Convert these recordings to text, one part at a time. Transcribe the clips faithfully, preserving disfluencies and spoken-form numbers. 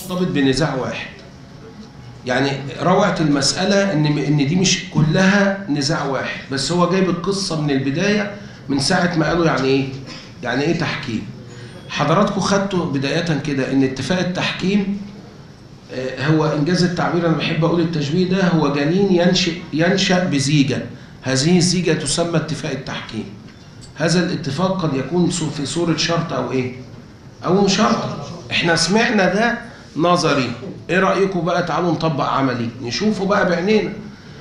مرتبط بنزاع واحد. يعني روعة المسألة إن إن دي مش كلها نزاع واحد، بس هو جايب القصة من البداية من ساعة ما قالوا يعني إيه؟ يعني إيه تحكيم؟ حضراتكم خدتوا بداية كده إن اتفاق التحكيم هو إنجاز التعبير، أنا بحب أقول التشبيه ده هو جنين ينشأ ينشأ بزيجة، هذه الزيجة تسمى اتفاق التحكيم. هذا الاتفاق قد يكون في صورة شرط أو إيه؟ أو مشارطة. إحنا سمعنا ده نظري، إيه رأيكم بقى تعالوا نطبق عملي نشوفه بقى بعينينا.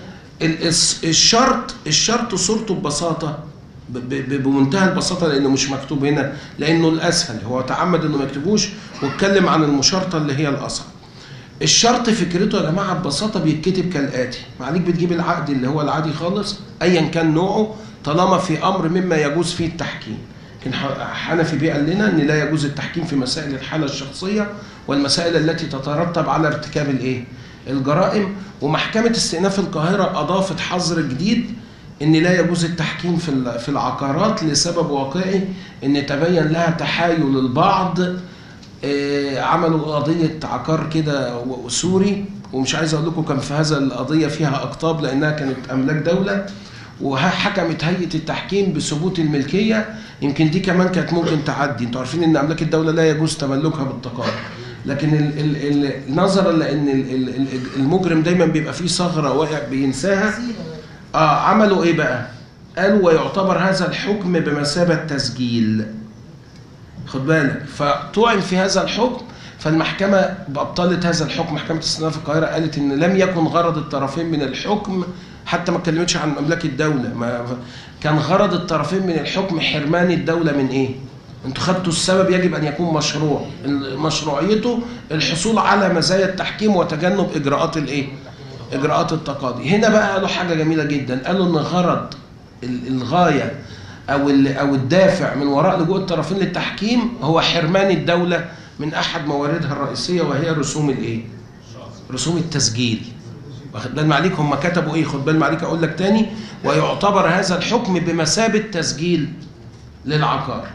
الشرط الشرط صورته ببساطة بمنتهى البساطة لأنه مش مكتوب هنا، لأنه الأسهل، هو تعمد إنه ما يكتبوش واتكلم عن المشارطة اللي هي الأصعب. الشرط فكرته يا جماعة ببساطة بيتكتب كالآتي: معليك بتجيب العقد اللي هو العادي خالص أيا كان نوعه طالما في أمر مما يجوز فيه التحكيم. لكن حنفي بيه قال لنا إن لا يجوز التحكيم في مسائل الحالة الشخصية والمسائل التي تترتب على ارتكاب الإيه؟ الجرائم. ومحكمة استئناف القاهرة أضافت حظر جديد إن لا يجوز التحكيم في في العقارات لسبب واقعي، إن تبين لها تحايل البعض. إيه، عملوا قضية عقار كده سوري، ومش عايز أقول لكم كان في هذا القضية فيها أقطاب لأنها كانت أملاك دولة، وحكمت هيئة التحكيم بثبوت الملكية. يمكن دي كمان كانت ممكن تعدي، انتوا عارفين ان املاك الدولة لا يجوز تملكها بالتقاضي، لكن ال ال ال نظرا لان ال المجرم دايما بيبقى فيه ثغرة واقع بينساها، اه عملوا ايه بقى؟ قالوا ويعتبر هذا الحكم بمثابة تسجيل. خد بالك، فطعن في هذا الحكم، فالمحكمة بأبطلت هذا الحكم. محكمة استئناف القاهرة قالت ان لم يكن غرض الطرفين من الحكم، حتى ما اتكلمتش عن املاك الدوله، ما كان غرض الطرفين من الحكم حرمان الدوله من ايه؟ انتوا خدتوا السبب يجب ان يكون مشروع، مشروعيته الحصول على مزايا التحكيم وتجنب اجراءات الايه؟ اجراءات التقاضي. هنا بقى قالوا حاجه جميله جدا، قالوا ان غرض الغايه او او الدافع من وراء لجوء الطرفين للتحكيم هو حرمان الدوله من احد مواردها الرئيسيه وهي رسوم الايه؟ رسوم التسجيل. واخد بال معليك هم كتبوا ايه؟ خد بال معليك اقول لك تاني: ويعتبر هذا الحكم بمثابه تسجيل للعقار.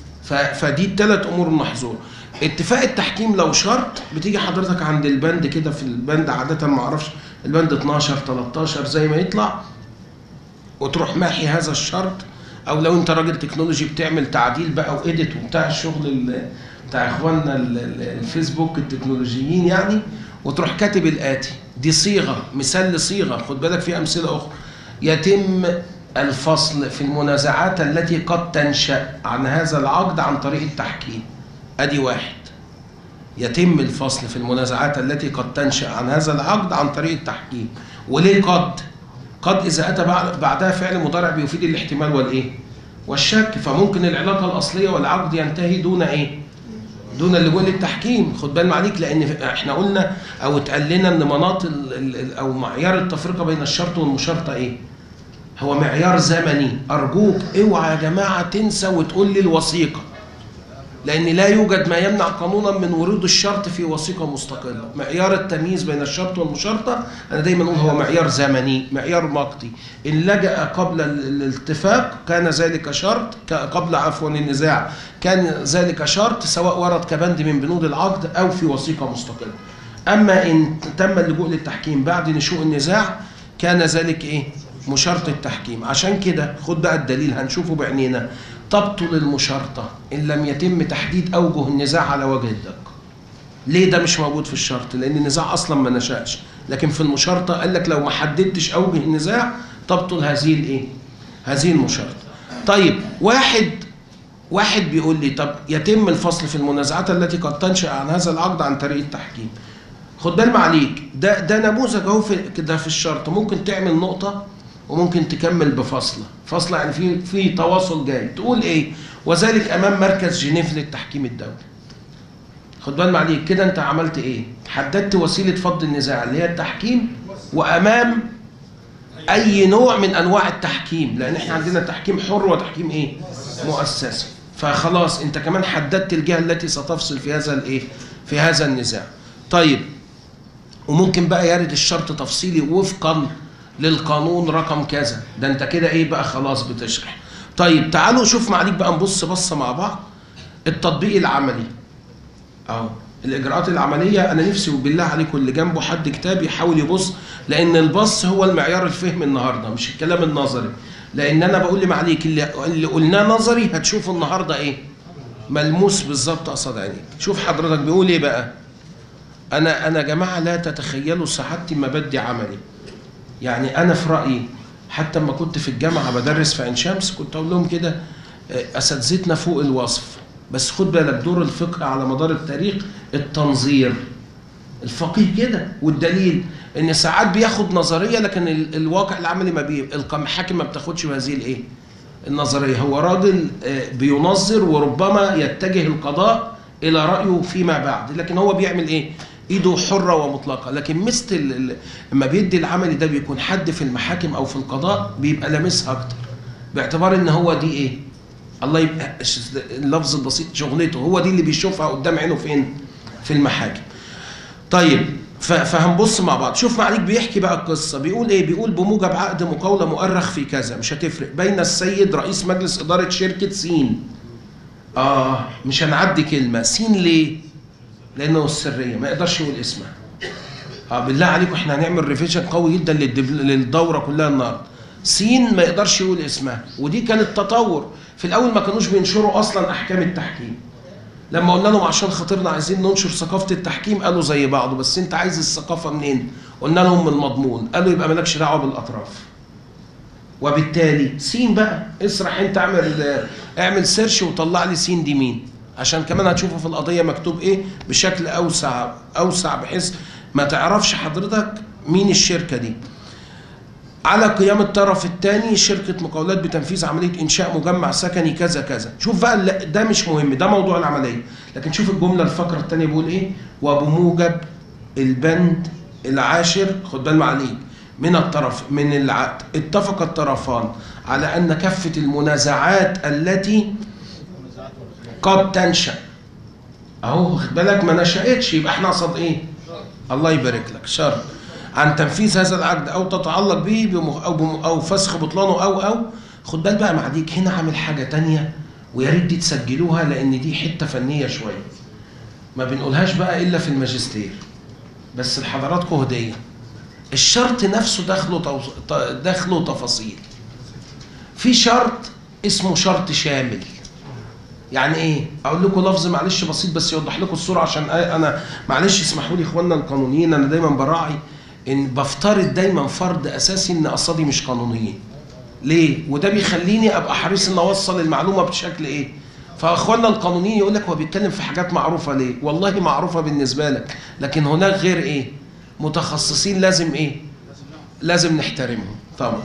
فدي الثلاث امور المحظوره. اتفاق التحكيم لو شرط بتيجي حضرتك عند البند كده، في البند عاده ما اعرفش البند اتناشر تلتاشر زي ما يطلع، وتروح ماحي هذا الشرط، او لو انت راجل تكنولوجي بتعمل تعديل بقى وإيديت وبتاع الشغل بتاع اخواننا الفيسبوك التكنولوجيين يعني، وتروح كاتب الآتي. دي صيغة، مثال لصيغة، خد بالك في أمثلة أخرى: يتم الفصل في المنازعات التي قد تنشأ عن هذا العقد عن طريق التحكيم. أدي واحد، يتم الفصل في المنازعات التي قد تنشأ عن هذا العقد عن طريق التحكيم. وليه قد؟ قد إذا أتى بعدها فعل مضارع بيفيد الاحتمال والإيه؟ والشك، فممكن العلاقة الأصلية والعقد ينتهي دون إيه؟ دون اللجوء للتحكيم. خد بال معليك، لان احنا قلنا او اتقال لنا ان مناط او معيار التفرقه بين الشرط والمشارطه ايه؟ هو معيار زمني. ارجوك اوعى يا جماعه تنسى وتقول لي الوثيقه، لان لا يوجد ما يمنع قانونا من ورود الشرط في وثيقه مستقله. معيار التمييز بين الشرط والمشارطه انا دايما اقول هو معيار زمني، معيار وقتي. ان لجأ قبل الاتفاق كان ذلك شرط، قبل عفوا النزاع كان ذلك شرط، سواء ورد كبند من بنود العقد او في وثيقه مستقله. اما ان تم اللجوء للتحكيم بعد نشوء النزاع كان ذلك ايه؟ مشارطه التحكيم. عشان كده خد بقى الدليل هنشوفه بعينينا: تبطل المشارطة إن لم يتم تحديد أوجه النزاع على وجه الدقة. ليه ده مش موجود في الشرط؟ لأن النزاع أصلا ما نشأش، لكن في المشارطة قال لك لو ما حددتش أوجه النزاع تبطل هذه الإيه؟ هذه المشارطة. طيب واحد واحد بيقول لي طب يتم الفصل في المنازعات التي قد تنشأ عن هذا العقد عن طريق التحكيم. خد بال معليك، ده ده نموذج أهو في كده في الشرط، ممكن تعمل نقطة وممكن تكمل بفصلة، فصلة يعني في في تواصل جاي، تقول ايه؟ وذلك امام مركز جنيف للتحكيم الدولي. خد بال معليك كده انت عملت ايه؟ حددت وسيلة فض النزاع اللي هي التحكيم، وامام اي نوع من انواع التحكيم، لان احنا عندنا تحكيم حر وتحكيم ايه؟ مؤسسي. فخلاص انت كمان حددت الجهة التي ستفصل في هذا الايه؟ في هذا النزاع. طيب وممكن بقى يرد الشرط تفصيلي وفقا للقانون رقم كذا، ده انت كده ايه بقى؟ خلاص بتشرح. طيب تعالوا شوف معليك بقى نبص بصه مع بعض التطبيق العملي اهو. الاجراءات العمليه انا نفسي بالله عليكم اللي جنبه حد كتاب يحاول يبص، لان البص هو المعيار الفهم النهارده مش الكلام النظري. لان انا بقول لي عليك اللي, اللي قلناه نظري هتشوفه النهارده ايه ملموس بالظبط قصاد عينيك. شوف حضرتك بيقول ايه بقى. انا انا يا جماعه لا تتخيلوا سعادتي ما بدي عملي. يعني انا في رايي حتى لما كنت في الجامعه بدرس في عين شمس كنت اقول لهم كده اساتذتنا فوق الوصف، بس خد بالك دور الفقه على مدار التاريخ التنظير. الفقيه كده، والدليل ان ساعات بياخد نظريه لكن الواقع العملي ما بي الحاكم ما بتاخدش بهذه الايه النظريه. هو راجل بينظر وربما يتجه القضاء الى رايه فيما بعد، لكن هو بيعمل ايه؟ ايده حره ومطلقه. لكن مثل لما بيدي العملي ده بيكون حد في المحاكم او في القضاء بيبقى لامسها اكتر، باعتبار ان هو دي ايه؟ الله يبقى اللفظ البسيط شغلته، هو دي اللي بيشوفها قدام عينه فين؟ في المحاكم. طيب فهنبص مع بعض. شوف معاليك بيحكي بقى القصه، بيقول ايه؟ بيقول بموجب عقد مقاوله مؤرخ في كذا، مش هتفرق، بين السيد رئيس مجلس اداره شركه سين. اه مش هنعدي كلمه سين ليه؟ لانه السريه ما يقدرش يقول اسمها. اه بالله عليكم احنا هنعمل ريفيجن قوي جدا للدوره كلها النهارده. سين ما يقدرش يقول اسمها، ودي كانت تطور. في الاول ما كانوش بينشروا اصلا احكام التحكيم. لما قلنا لهم عشان خاطرنا عايزين ننشر ثقافه التحكيم قالوا زي بعضه، بس انت عايز الثقافه منين؟ قلنا لهم من المضمون، قالوا يبقى مالكش دعوه بالاطراف. وبالتالي سين بقى اسرح انت اعمل اعمل سيرش وطلع لي سين دي مين، عشان كمان هتشوفوا في القضيه مكتوب ايه بشكل اوسع اوسع بحيث ما تعرفش حضرتك مين الشركه دي. على قيام الطرف الثاني شركه مقاولات بتنفيذ عمليه انشاء مجمع سكني كذا كذا. شوف بقى ده مش مهم، ده موضوع العمليه، لكن شوف الجمله الفقره الثانيه بيقول ايه؟ وبموجب البند العاشر، خد بال معاليك، من الطرف من العقد اتفق الطرفان على ان كافه المنازعات التي قد تنشا، اهو خد بالك ما نشاتش، يبقى احنا قصد ايه؟ الله يبارك لك، شرط عن تنفيذ هذا العقد او تتعلق به او او فسخ بطلانه او او خد بال بقى معديك هنا عامل حاجه ثانيه، ويا ريت دي تسجلوها لان دي حته فنيه شويه ما بنقولهاش بقى الا في الماجستير، بس لحضراتكم هديه. الشرط نفسه داخله تو... داخله تفاصيل. في شرط اسمه شرط شامل. يعني ايه؟ اقول لكم لفظ معلش بسيط بس يوضح لكم الصوره، عشان انا معلش اسمحوا لي اخواننا القانونيين، انا دايما براعي ان بفترض دايما فرض اساسي ان قصادي مش قانونيين. ليه؟ وده بيخليني ابقى حريص ان اوصل المعلومه بشكل ايه؟ فاخواننا القانونيين يقول لك هو بيتكلم في حاجات معروفه ليه؟ والله معروفه بالنسبه لك، لكن هناك غير ايه؟ متخصصين لازم ايه؟ لازم نحترمهم طبعا.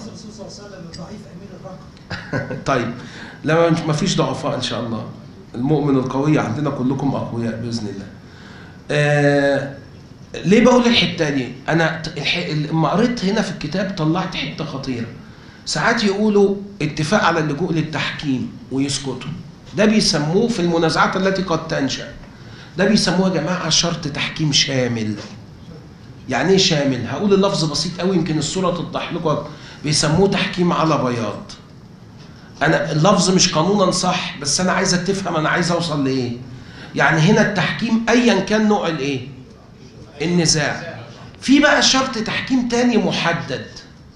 طيب لا ما فيش ضعفاء ان شاء الله، المؤمن القوي عندنا كلكم اقوياء باذن الله. آه ليه بقول الحته دي؟ انا لما قريت هنا في الكتاب طلعت حته خطيره. ساعات يقولوا اتفاق على اللجوء للتحكيم ويسكتوا، ده بيسموه في المنازعات التي قد تنشا، ده بيسموه يا جماعه شرط تحكيم شامل. يعني ايه شامل؟ هقول اللفظ بسيط قوي يمكن الصوره توضح لكم. بيسموه تحكيم على بياض. انا اللفظ مش قانونا صح، بس انا عايزك تفهم انا عايز اوصل لايه. يعني هنا التحكيم ايا كان نوع الايه؟ النزاع. في بقى شرط تحكيم تاني محدد.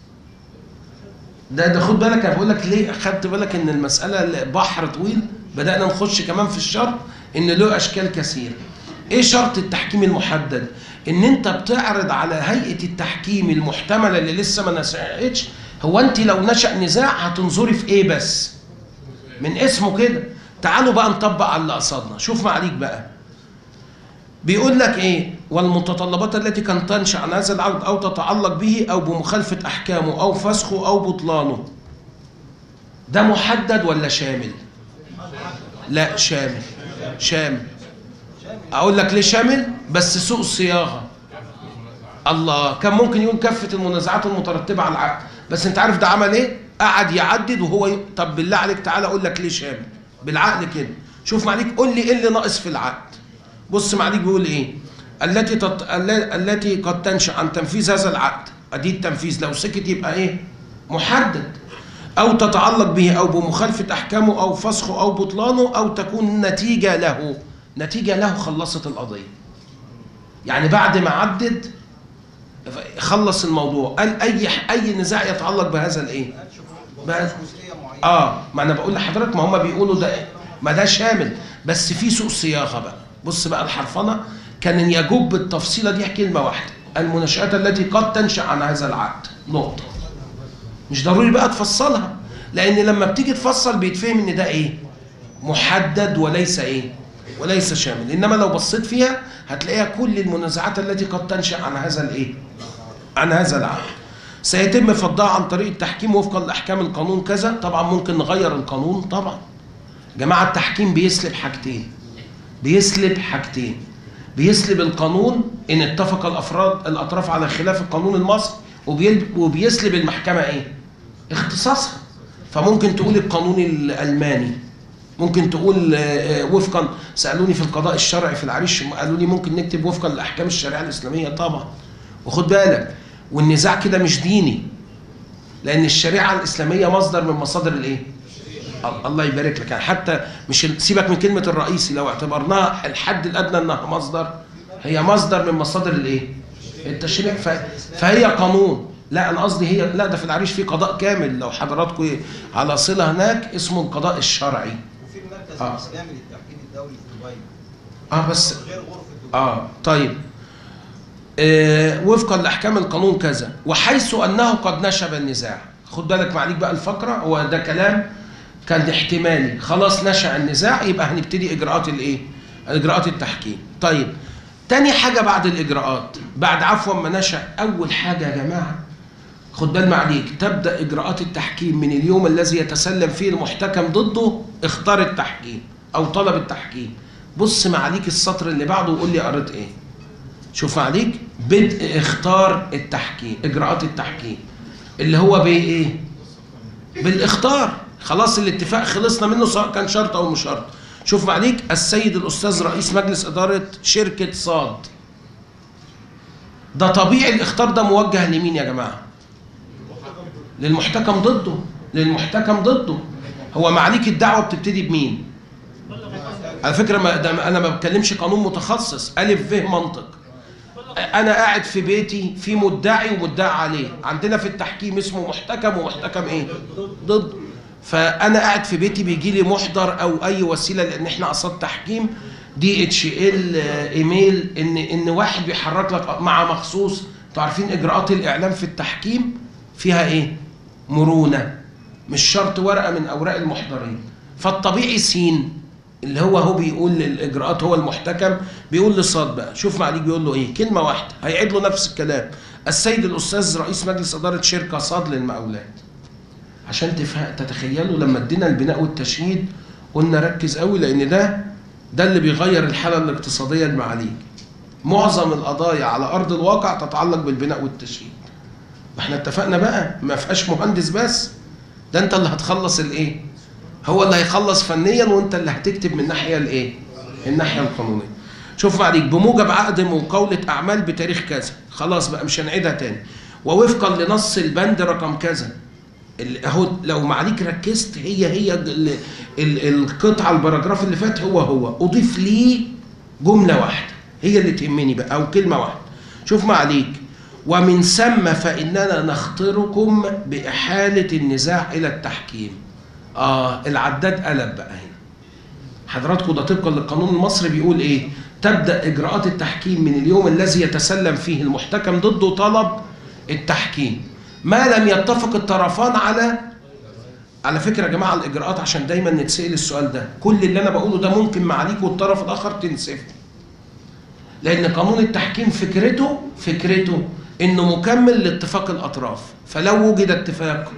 ده ده خد بالك، انا بقول لك ليه خدت بالك ان المساله بحر طويل، بدانا نخش كمان في الشرط ان له اشكال كثيره. ايه شرط التحكيم المحدد؟ ان انت بتعرض على هيئه التحكيم المحتمله اللي لسه ما نشاتش، هو انت لو نشا نزاع هتنظري في ايه بس؟ من اسمه كده. تعالوا بقى نطبق على اللي قصدنا. شوف معاليك بقى بيقول لك ايه؟ والمتطلبات التي كان تنشا عن هذا العقد او تتعلق به او بمخالفه احكامه او فسخه او بطلانه. ده محدد ولا شامل؟ لا شامل. شامل. اقول لك ليه شامل؟ بس سوء الصياغه. الله، كان ممكن يقول كافه المنازعات المترتبه على العقد، بس انت عارف ده عمل ايه؟ قعد يعدد وهو ي... طب بالله عليك تعالى اقول لك ليه شامل بالعقل كده. شوف معليك قول لي ايه اللي ناقص في العقد. بص معليك بيقول ايه؟ التي تط... التي قد تنشا عن تنفيذ هذا العقد، ادي التنفيذ، لو سكت يبقى ايه؟ محدد. او تتعلق به او بمخالفه احكامه او فسخه او بطلانه او تكون نتيجه له. نتيجه له خلصت القضيه. يعني بعد ما عدد خلص الموضوع، قال اي اي نزاع يتعلق بهذا الايه؟ بهذا اه ما انا بقول لحضرتك، ما هم بيقولوا ده ما ده شامل، بس في سوء صياغه بقى. بص بقى الحرفنه كان يجب التفصيله دي كلمه واحده: المناشئات التي قد تنشا عن هذا العقد، نقطه. مش ضروري بقى تفصلها، لان لما بتيجي تفصل بيتفهم ان ده ايه؟ محدد وليس ايه؟ وليس شامل. انما لو بصيت فيها هتلاقيها كل المنازعات التي قد تنشا عن هذا الايه؟ عن هذا العقد. سيتم فضها عن طريق التحكيم وفقا لاحكام القانون كذا. طبعا ممكن نغير القانون طبعا. جماعه التحكيم بيسلب حاجتين. بيسلب حاجتين. بيسلب القانون ان اتفق الافراد الاطراف على خلاف القانون المصري، وبيسلب المحكمه ايه؟ اختصاصها. فممكن تقول القانون الالماني، ممكن تقول وفقا، سالوني في القضاء الشرعي في العريش قالوا لي ممكن نكتب وفقا لاحكام الشريعه الاسلاميه طبعا. وخد بالك، والنزاع كده مش ديني، لان الشريعه الاسلاميه مصدر من مصادر الايه؟ الله يبارك لك. يعني حتى مش سيبك من كلمه الرئيسي، لو اعتبرناها الحد الادنى انها مصدر، هي مصدر من مصادر الايه؟ التشريع. فهي قانون. لا انا قصدي هي، لا ده في العريش في قضاء كامل لو حضراتكم على صله هناك اسمه القضاء الشرعي. وفي المركز آه. الاسلامي للتحكيم الدولي في دبي. اه بس غير غرفه دبي. اه طيب. آه وفقا لاحكام القانون كذا، وحيث انه قد نشب النزاع. خد بالك معليك بقى الفقره، هو ده كلام كان احتمالي. خلاص نشأ النزاع، يبقى هنبتدي اجراءات الايه؟ اجراءات التحكيم. طيب تاني حاجه بعد الاجراءات، بعد عفوا ما نشأ، اول حاجه يا جماعه خد بال معليك، تبدا اجراءات التحكيم من اليوم الذي يتسلم فيه المحتكم ضده اختار التحكيم او طلب التحكيم. بص معليك السطر اللي بعده وقول لي قريت ايه. شوف معليك، بدء اختار التحكيم، اجراءات التحكيم اللي هو بايه؟ بالاختار. خلاص الاتفاق خلصنا منه سواء كان شرط او مش شرط. شوف معليك، السيد الاستاذ رئيس مجلس اداره شركه صاد. ده طبيعي الاختار ده موجه لمين يا جماعه؟ للمحتكم ضده. للمحتكم ضده. هو معليك الدعوه بتبتدي بمين؟ على فكره ما ده انا ما بتكلمش قانون متخصص، الف ف منطق. انا قاعد في بيتي في مدعي ومدعى عليه، عندنا في التحكيم اسمه محتكم ومحتكم ايه؟ ضد. فانا قاعد في بيتي بيجي لي محضر او اي وسيله، لان احنا قصاد تحكيم دي اتش ال ايميل، ان ان واحد بيحرك لك مع مخصوص. انتوا عارفين اجراءات الاعلام في التحكيم فيها ايه؟ مرونه، مش شرط ورقه من اوراق المحضرين. فالطبيعي سين اللي هو هو بيقول للاجراءات، هو المحتكم بيقول لصاد بقى. شوف معليك بيقول له ايه؟ كلمه واحده هيعيد له نفس الكلام: السيد الاستاذ رئيس مجلس اداره شركه صاد للمقاولات. عشان تتخيلوا لما ادينا البناء والتشييد قلنا ركز قوي، لان ده ده اللي بيغير الحاله الاقتصاديه المعاليك. معظم القضايا على ارض الواقع تتعلق بالبناء والتشييد. احنا اتفقنا بقى ما فيهاش مهندس بس، ده انت اللي هتخلص الايه؟ هو اللي هيخلص فنيا وانت اللي هتكتب من الناحيه الايه؟ الناحيه القانونيه. شوف معليك، بموجب عقد مقاوله اعمال بتاريخ كذا. خلاص بقى مش هنعيدها تاني. ووفقا لنص البند رقم كذا. اهو لو معليك ركزت، هي هي ال ال القطعه الباراجراف اللي فات هو هو، اضيف ليه جمله واحده هي اللي تهمني بقى، او كلمه واحده. شوف معليك، ومن ثم فاننا نخطركم باحاله النزاع الى التحكيم. اه العداد قلب بقى هنا. حضراتكم ده طبقا للقانون المصري بيقول ايه؟ تبدا اجراءات التحكيم من اليوم الذي يتسلم فيه المحتكم ضده طلب التحكيم، ما لم يتفق الطرفان على على فكره يا جماعه الاجراءات، عشان دايما نتسال السؤال ده، كل اللي انا بقوله ده ممكن معاليك والطرف الاخر تنسفه. لان قانون التحكيم فكرته فكرته انه مكمل لاتفاق الاطراف. فلو وجد اتفاق،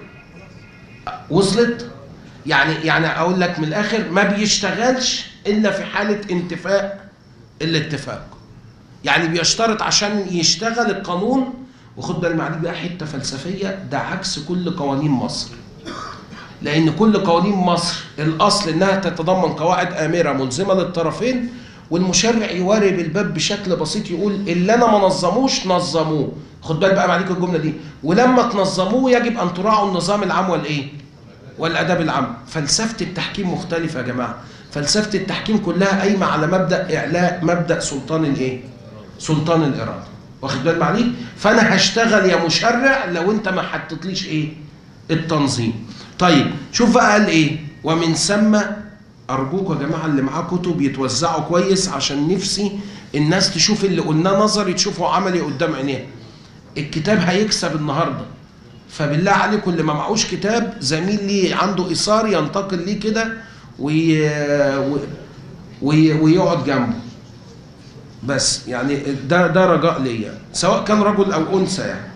وصلت؟ يعني يعني اقول لك من الاخر، ما بيشتغلش الا في حاله انتفاء الاتفاق. يعني بيشترط عشان يشتغل القانون. وخد بالك معلش بقى حته فلسفيه، ده عكس كل قوانين مصر. لان كل قوانين مصر الاصل انها تتضمن قواعد امره ملزمه للطرفين، والمشرع يواري بالباب بشكل بسيط يقول اللي انا ما نظموش نظموه. خد بالك بقى معلش الجمله دي، ولما تنظموه يجب ان تراعوا النظام العام والايه؟ والاداب العام. فلسفه التحكيم مختلفه يا جماعه. فلسفه التحكيم كلها قايمه على مبدا اعلاء مبدا سلطان الايه؟ سلطان الاراده، واخد بالك معلش؟ فانا هشتغل يا مشرع لو انت ما حطيتليش ايه؟ التنظيم. طيب شوف بقى قال ايه؟ ومن ثم ارجوكوا يا جماعه اللي معاه كتب يتوزعوا كويس، عشان نفسي الناس تشوف اللي قلناه نظري تشوفه عملي قدام عينيها. الكتاب هيكسب النهارده، فبالله عليكم اللي ما معهوش كتاب زميل لي عنده ايثار ينتقل ليه كده وي... وي... ويقعد جنبه. بس يعني ده ده رجاء ليا، سواء كان رجل او انثى يعني.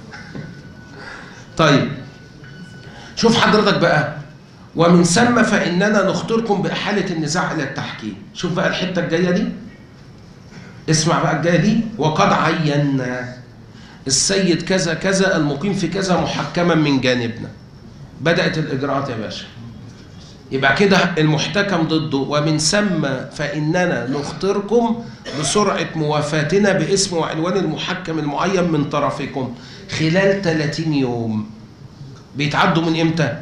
طيب شوف حضرتك بقى، ومن ثم فاننا نخطركم باحاله النزاع الى التحكيم. شوف بقى الحته الجايه دي، اسمع بقى الجايه دي. وقد عينا السيد كذا كذا المقيم في كذا محكما من جانبنا. بدات الاجراءات يا باشا. يبقى كده المحتكم ضده. ومن ثم فاننا نخطركم بسرعه موافاتنا باسم وعنوان المحكم المعين من طرفكم خلال ثلاثين يوم. بيتعدوا من امتى؟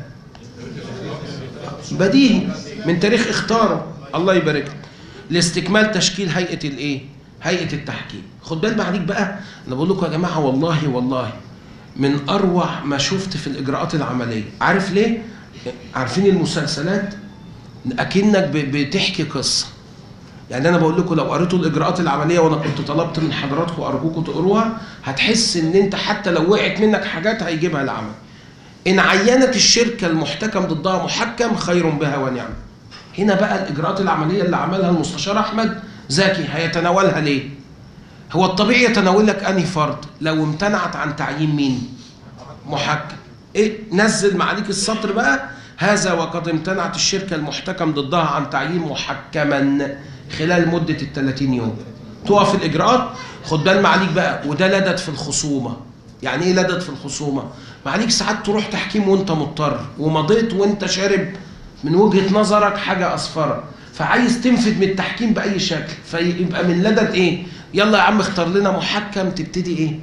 بديهي من تاريخ اختاره، الله يبارك لك، لاستكمال تشكيل هيئه الايه؟ هيئه التحكيم. خد بالك عليك بقى، انا بقول لكم يا جماعه والله والله من اروع ما شفت في الاجراءات العمليه. عارف ليه؟ عارفين المسلسلات اكنك بتحكي قصه. يعني انا بقول لكم لو قريتوا الاجراءات العمليه، وانا كنت طلبت من حضراتكم ارجوكم تقروها، هتحس ان انت حتى لو وقعت منك حاجات هيجيبها العمل. ان عينت الشركه المحتكم ضدها محكم خير بها ونعم. هنا بقى الاجراءات العمليه اللي عملها المستشار احمد زكي هيتناولها ليه؟ هو الطبيعي يتناول لك انهي فرد لو امتنعت عن تعيين مين؟ محكم. ايه؟ نزل معاليك السطر بقى. هذا وقد امتنعت الشركه المحتكم ضدها عن تعيين محكما خلال مده ال ثلاثين يوم. تقف الاجراءات. خد بال معاليك بقى، وده لدد في الخصومه. يعني ايه لدد في الخصومه؟ معاليك ساعات تروح تحكيم وانت مضطر، ومضيت وانت شارب من وجهه نظرك حاجه اصفره، فعايز تنفذ من التحكيم باي شكل، فيبقى من لدد ايه؟ يلا يا عم اختار لنا محكم. تبتدي ايه؟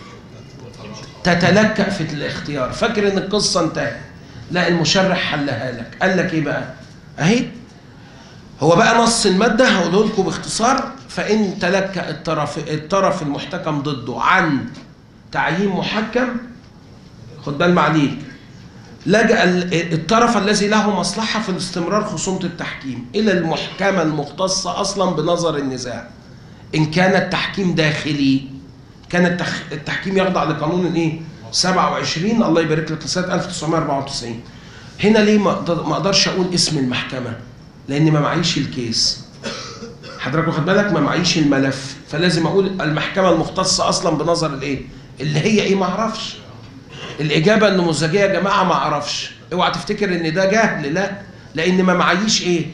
تتلكأ في الاختيار، فاكر ان القصه انتهت. لا، المشرع حلها لك. قال لك ايه بقى؟ اهي هو بقى نص الماده هقوله لكم باختصار. فان تلكأ الطرف الطرف المحتكم ضده عن تعيين محكم، خد بال معاليك، لجأ الطرف الذي له مصلحه في استمرار خصومه التحكيم الى المحكمه المختصه اصلا بنظر النزاع. ان كان التحكيم داخلي، كان التخ... التحكيم يخضع لقانون الايه؟ سبعة وعشرين الله يبارك لك لسنه ألف وتسعمائة وأربعة وتسعين. هنا ليه ما اقدرش اقول اسم المحكمه؟ لان ما معيش الكيس. حضرتك واخد بالك؟ ما معيش الملف، فلازم اقول المحكمه المختصه اصلا بنظر الايه؟ اللي هي ايه؟ ما اعرفش. الاجابه النموذجيه يا جماعه ما اعرفش. اوعى تفتكر ان ده جهل، لا، لان ما معيش ايه؟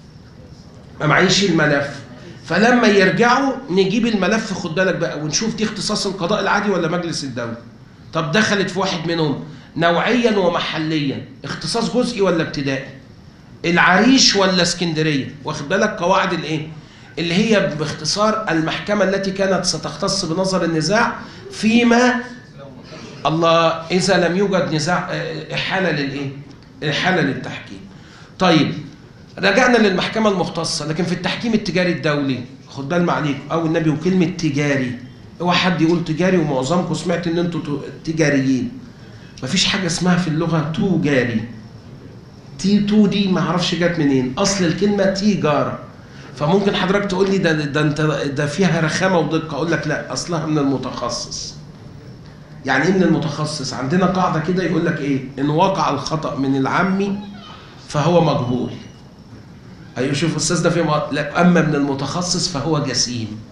ما معيش الملف. فلما يرجعوا نجيب الملف، خد بالك بقى، ونشوف دي اختصاص القضاء العادي ولا مجلس الدولة. طب دخلت في واحد منهم نوعيا ومحليا، اختصاص جزئي ولا ابتدائي؟ العريش ولا اسكندريه؟ واخد بالك قواعد الايه؟ اللي هي باختصار المحكمه التي كانت ستختص بنظر النزاع فيما الله اذا لم يوجد نزاع احاله للايه؟ احاله للتحكيم. طيب رجعنا للمحكمة المختصة، لكن في التحكيم التجاري الدولي خد بال معاليك، أو النبي وكلمة تجاري، اوعى حد يقول تجاري ومعظمكم سمعت إن أنتوا تجاريين. مفيش حاجة اسمها في اللغة تجاري. تي تو دي ما اعرفش جت منين، أصل الكلمة تجارة. فممكن حضرتك تقول لي ده ده أنت ده فيها رخامة ودقة، أقول لك لا، أصلها من المتخصص. يعني إيه من المتخصص؟ عندنا قاعدة كده يقول لك إيه؟ إن وقع الخطأ من العامي فهو مجهول. أيوة شوف الأستاذ ده فيه، لا، أما من المتخصص فهو جسيم.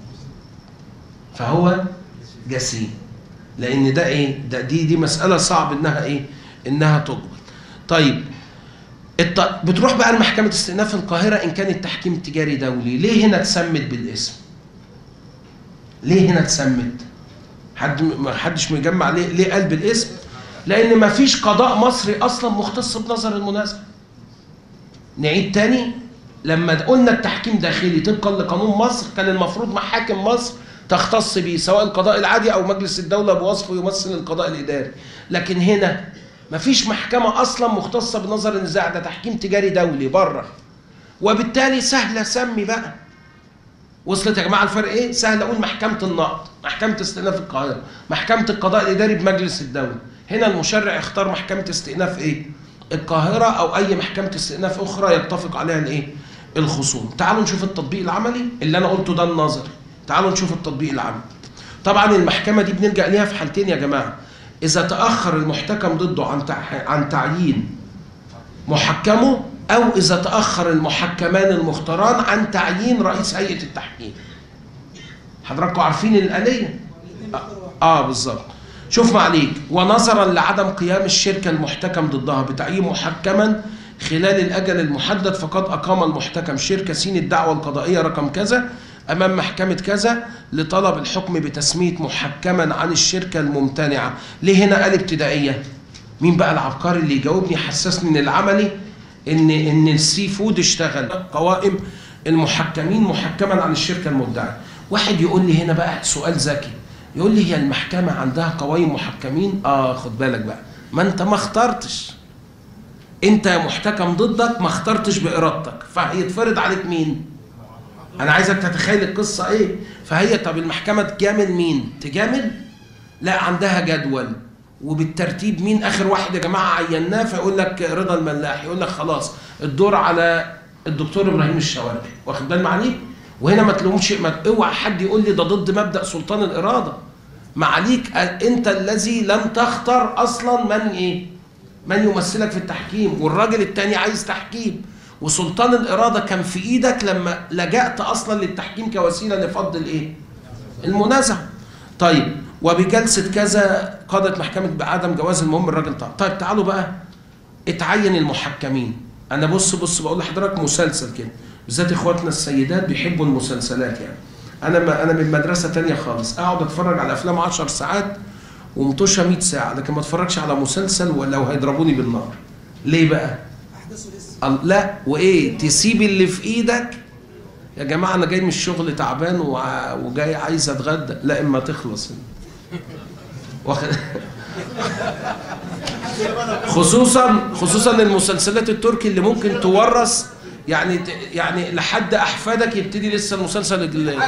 فهو جسيم. لأن ده إيه؟ ده دي دي مسألة صعب إنها إيه؟ إنها تقبل. طيب الت... بتروح بقى لمحكمة استئناف القاهرة إن كان التحكيم تجاري دولي. ليه هنا اتسمت بالاسم؟ ليه هنا اتسمت؟ حد ما حدش مجمع ليه؟ ليه قال بالاسم؟ لأن ما فيش قضاء مصري أصلا مختص بنظر المنازع. نعيد تاني، لما قلنا التحكيم داخلي طبقا لقانون مصر كان المفروض محاكم مصر تختص به، سواء القضاء العادي او مجلس الدوله بوصفه يمثل القضاء الاداري. لكن هنا مفيش محكمه اصلا مختصه بنظر النزاع، ده تحكيم تجاري دولي بره. وبالتالي سهل اسمي بقى، وصلت يا جماعه الفرق ايه؟ سهل اقول محكمه النقض، محكمه استئناف القاهره، محكمه القضاء الاداري بمجلس الدوله. هنا المشرع يختار محكمه استئناف ايه؟ القاهره او اي محكمه استئناف اخرى يتفق عليها الايه؟ الخصوم. تعالوا نشوف التطبيق العملي اللي انا قلته ده النظري. تعالوا نشوف التطبيق العملي. طبعا المحكمه دي بنلجأ ليها في حالتين يا جماعه. اذا تاخر المحتكم ضده عن عن تعيين محكمه، او اذا تاخر المحكمان المختاران عن تعيين رئيس هيئه التحكيم. حضراتكم عارفين الآلية؟ اه, آه بالظبط. شوف معليك، ونظرا لعدم قيام الشركه المحتكم ضدها بتعيين محكما خلال الاجل المحدد، فقد اقام المحتكم شركه سين الدعوه القضائيه رقم كذا امام محكمه كذا لطلب الحكم بتسميه محكما عن الشركه الممتنعه. ليه هنا قال ابتدائيه؟ مين بقى العبقري اللي يجاوبني يحسسني ان العملي ان ان السي فود اشتغل قوائم المحكمين محكما عن الشركه المدعيه. واحد يقول لي هنا بقى سؤال ذكي، يقول لي هي المحكمه عندها قوائم محكمين؟ اه خد بالك بقى، ما انت ما اخترتش. انت يا محتكم ضدك ما اخترتش بارادتك، فهيتفرض عليك مين؟ انا عايزك تتخيل القصه ايه. فهي طب المحكمه تجامل مين؟ تجامل؟ لا، عندها جدول وبالترتيب. مين اخر واحد يا جماعه عيناه؟ فيقول لك رضا الملاح، يقول لك خلاص الدور على الدكتور ابراهيم الشواربي. واخد بال معاليك؟ وهنا ما تلومش، اوعى حد يقول لي ده ضد مبدا سلطان الاراده. معاليك انت الذي لم تختار اصلا من ايه؟ من يمثلك في التحكيم، والراجل الثاني عايز تحكيم، وسلطان الاراده كان في ايدك لما لجأت اصلا للتحكيم كوسيله لفض الايه؟ المنازعه. طيب، وبجلسه كذا قضت محكمه بعدم جواز المهم الراجل طبعا. طيب تعالوا بقى اتعين المحكمين. انا بص بص بقول لحضرتك مسلسل كده، بالذات اخواتنا السيدات بيحبوا المسلسلات. يعني انا ما انا من مدرسه ثانيه خالص، اقعد اتفرج على افلام عشر ساعات ومطوشه مية ساعه، لكن ما اتفرجش على مسلسل ولو هيضربوني بالنار. ليه بقى؟ لا، وايه تسيب اللي في ايدك يا جماعه. انا جاي من الشغل تعبان وجاي عايز اتغدى، لا اما تخلص واخد خصوصا خصوصا المسلسلات التركي اللي ممكن تورث، يعني يعني لحد احفادك يبتدي لسه المسلسل الجليل.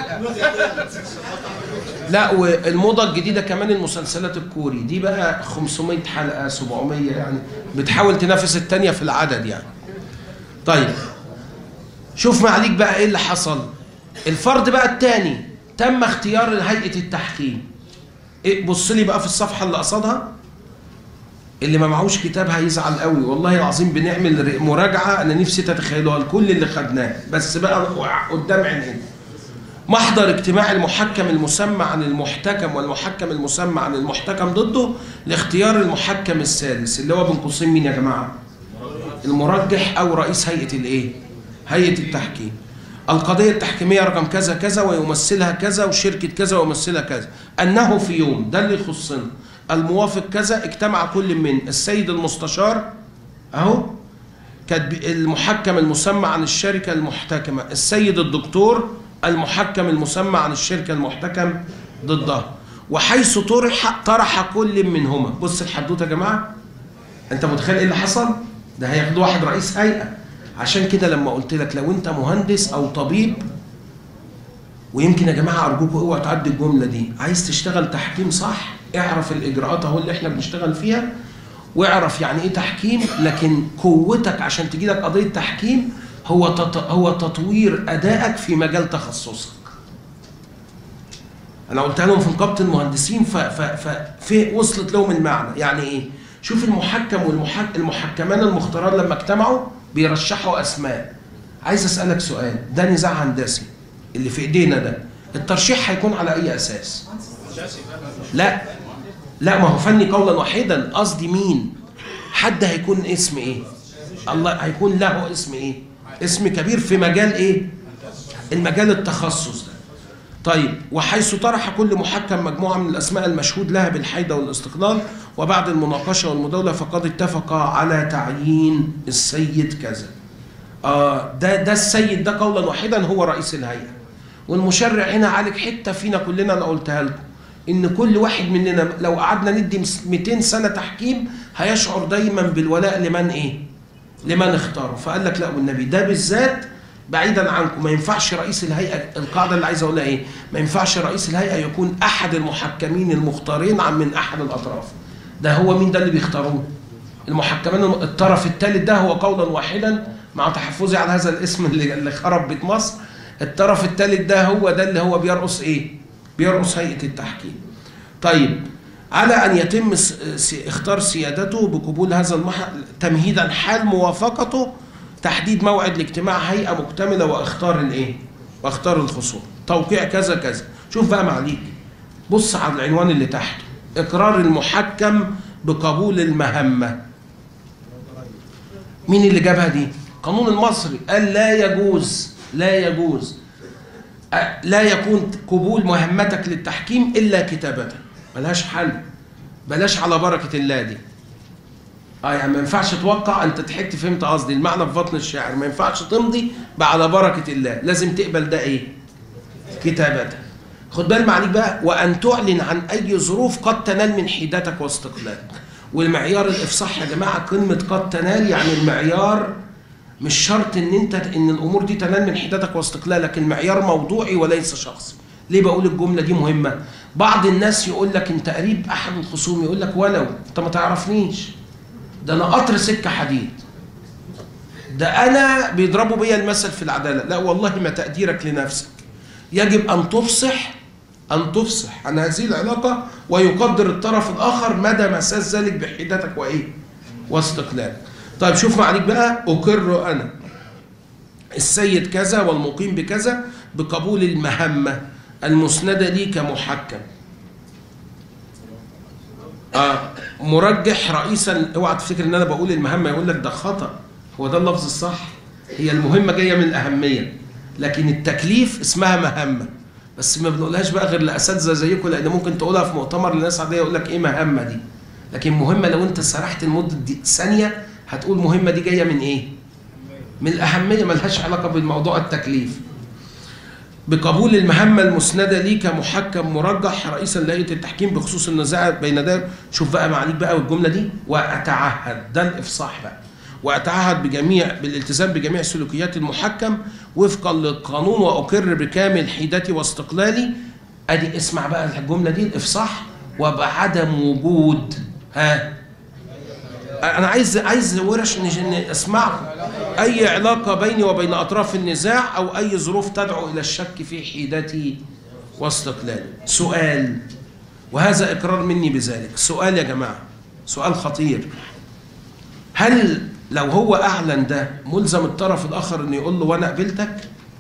لا، والموضه الجديده كمان المسلسلات الكوري دي بقى خمسمية حلقه سبعمية، يعني بتحاول تنافس الثانيه في العدد يعني. طيب شوف معاليك بقى ايه اللي حصل. الفرض بقى الثاني تم اختيار هيئه التحكيم. إيه؟ بص لي بقى في الصفحه اللي قصادها. اللي ما معهوش كتاب هيزعل قوي والله العظيم. بنعمل مراجعه انا نفسي تتخيلوها لكل اللي خدناه، بس بقى قدام عينينا. محضر اجتماع المحكم المسمى عن المحتكم والمحكم المسمى عن المحتكم ضده لاختيار المحكم الثالث، اللي هو بين قوسين مين يا جماعه؟ المرجح او رئيس هيئه الايه؟ هيئه التحكيم. القضيه التحكيميه رقم كذا كذا ويمثلها كذا وشركه كذا ويمثلها كذا، انه في يوم ده اللي يخصنا الموافق كذا اجتمع كل من السيد المستشار اهو كاتب المحكم المسمى عن الشركه المحتكمه، السيد الدكتور المحكم المسمى عن الشركه المحتكم ضدها، وحيث طرح طرح كل منهما. بص الحدوته يا جماعه، انت متخيل ايه اللي حصل؟ ده هياخد واحد رئيس هيئه. عشان كده لما قلت لك لو انت مهندس او طبيب، ويمكن يا جماعه ارجوكم اوعوا تعدي الجمله دي، عايز تشتغل تحكيم صح اعرف الاجراءات اهو اللي احنا بنشتغل فيها، واعرف يعني ايه تحكيم. لكن قوتك عشان تجي لك قضيه تحكيم هو هو تطوير ادائك في مجال تخصصك. انا قلتها لهم في نقابه المهندسين ففي وصلت لهم المعنى. يعني ايه؟ شوف المحكم والمحكمان المختاران لما اجتمعوا بيرشحوا اسماء. عايز اسالك سؤال، ده نزاع هندسي اللي في ايدينا ده، الترشيح هيكون على اي اساس؟ لا لا، ما هو فني قولا واحدا. قصدي مين؟ حد هيكون اسم ايه؟ الله هيكون له اسم ايه؟ اسم كبير في مجال ايه؟ المجال التخصص ده. طيب، وحيث طرح كل محكم مجموعه من الاسماء المشهود لها بالحيده والاستقلال، وبعد المناقشه والمداوله فقد اتفق على تعيين السيد كذا. آه ده ده السيد ده قولا واحدا هو رئيس الهيئه. والمشرع هنا عالج حته فينا كلنا انا قلتها لكم، ان كل واحد مننا لو قعدنا ندي مئتين سنه تحكيم هيشعر دايما بالولاء لمن ايه؟ لمن اختاره. فقال لك لا والنبي ده بالذات بعيدا عنكم، ما ينفعش رئيس الهيئة، القاعدة اللي عايز أقولها إيه؟ ما ينفعش رئيس الهيئة يكون أحد المحكمين المختارين عن من أحد الأطراف. ده هو مين ده اللي بيختاروه؟ المحكمين الطرف الثالث ده هو قولا واحدا مع تحفظي على هذا الاسم اللي اللي خرب بيت مصر. الطرف الثالث ده هو ده اللي هو بيرقص إيه؟ بيرقص هيئة التحكيم. طيب، على أن يتم اختار سيادته بقبول هذا المحضر تمهيدا حال موافقته تحديد موعد لاجتماع هيئة مكتملة واختار الايه؟ واختار الخصوم. توقيع كذا كذا. شوف بقى معليك، بص على العنوان اللي تحته، إقرار المحكم بقبول المهمة. مين اللي جابها دي؟ القانون المصري قال لا يجوز لا يجوز لا يكون قبول مهمتك للتحكيم إلا كتابة. ملهاش حل، بلاش على بركة الله دي. اه يعني ما ينفعش توقع، انت ضحكت فهمت قصدي، المعنى في بطن الشعر، ما ينفعش تمضي على بركة الله، لازم تقبل ده ايه؟ كتابة. خد بالك معليك بقى، وأن تعلن عن أي ظروف قد تنال من حيدتك واستقلالك. والمعيار الإفصاح يا جماعة، كلمة قد تنال يعني المعيار مش شرط ان انت ان الامور دي تنال من حيدتك واستقلالك، المعيار موضوعي وليس شخصي. ليه بقول الجملة دي مهمة؟ بعض الناس يقول لك انت قريب احد الخصوم، يقول لك ولو انت ما تعرفنيش، ده انا قطر سكة حديد، ده انا بيضربوا بيا المثل في العدالة. لا والله، ما تقديرك لنفسك، يجب ان تفصح ان تفصح عن هذه العلاقة ويقدر الطرف الاخر مدى مساس ذلك بحيدتك وايه؟ واستقلالك. طيب شوف معليك بقى، اقر انا السيد كذا والمقيم بكذا بقبول المهمة المسندة لي كمحكم. آه مرجح رئيسا. اوعى تفتكر ان انا بقول المهمة يقول لك ده خطأ، هو ده اللفظ الصح. هي المهمة جاية من الأهمية، لكن التكليف اسمها مهمة، بس ما بنقولهاش بقى غير لأساتذة زيكم، لأن ممكن تقولها في مؤتمر لناس عادية يقول لك إيه مهمة دي، لكن مهمة لو أنت سرحت لمدة ثانية هتقول مهمة دي جاية من إيه؟ من الأهمية، ملهاش علاقة بالموضوع التكليف. بقبول المهمة المسندة لي كمحكم مرجح رئيسا لهيئة التحكيم بخصوص النزاع بين ده. شوف بقى معليك بقى والجملة دي، وأتعهد، ده الإفصاح بقى، وأتعهد بجميع بالالتزام بجميع سلوكيات المحكم وفقا للقانون، وأقر بكامل حيدتي واستقلالي. أدي اسمع بقى الجملة دي الإفصاح، وبعدم وجود ها أنا عايز عايز ورش أسمعكم أي علاقة بيني وبين أطراف النزاع أو أي ظروف تدعو إلى الشك في حيدتي واستقلالي. سؤال، وهذا إقرار مني بذلك. سؤال يا جماعة، سؤال خطير، هل لو هو أعلن ده ملزم الطرف الآخر إنه يقول له وأنا قبلتك؟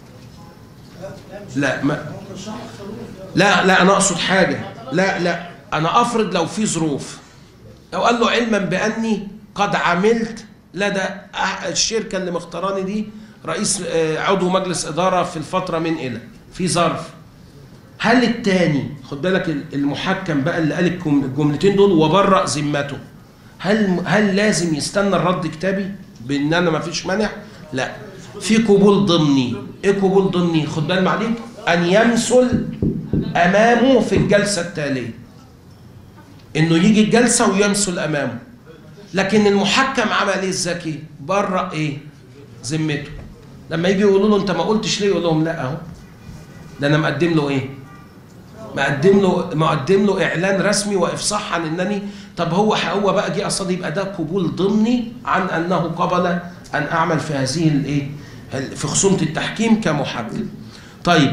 لا ما لا لا أنا أقصد حاجة، لا لا أنا أفرض لو في ظروف، لو قال له علما بأني قد عملت لدى الشركة اللي مختاراني دي رئيس عضو مجلس إدارة في الفترة من إلى في ظرف، هل التاني خد بالك المحكم بقى اللي قال الجملتين دول وبرأ ذمته، هل هل لازم يستنى الرد كتابي بان انا ما فيش مانع؟ لا، في قبول ضمني. ايه قبول ضمني؟ خد بالك معليك، ان يمثل امامه في الجلسه التاليه، انه يجي الجلسه ويمثل امامه. لكن المحكم عمل ايه الذكي؟ برأ ايه؟ ذمته. لما يجي يقولوا له انت ما قلتش ليه، يقول لهم لا اهو ده انا مقدم له ايه؟ مقدم له مقدم له اعلان رسمي وافصاح عن انني. طب هو هو بقى جه قصدي، يبقى ده قبول ضمني عن انه قبل ان اعمل في هذه الايه؟ في خصومه التحكيم كمحكم. طيب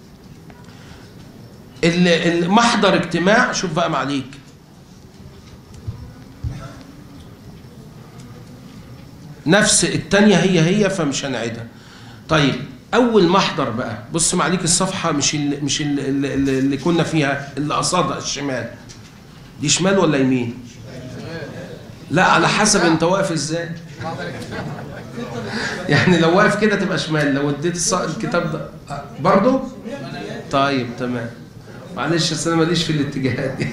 المحضر اجتماع، شوف بقى معليك، نفس الثانيه هي هي فمش هنعيدها. طيب اول محضر بقى، بص معليك الصفحه مش اللي مش اللي, اللي كنا فيها، اللي قصادها الشمال دي، شمال ولا يمين؟ لا على حسب انت واقف ازاي. يعني لو واقف كده تبقى شمال، لو اديت الكتاب ده برضه طيب تمام. معلش اصل انا ماليش في الاتجاهات دي.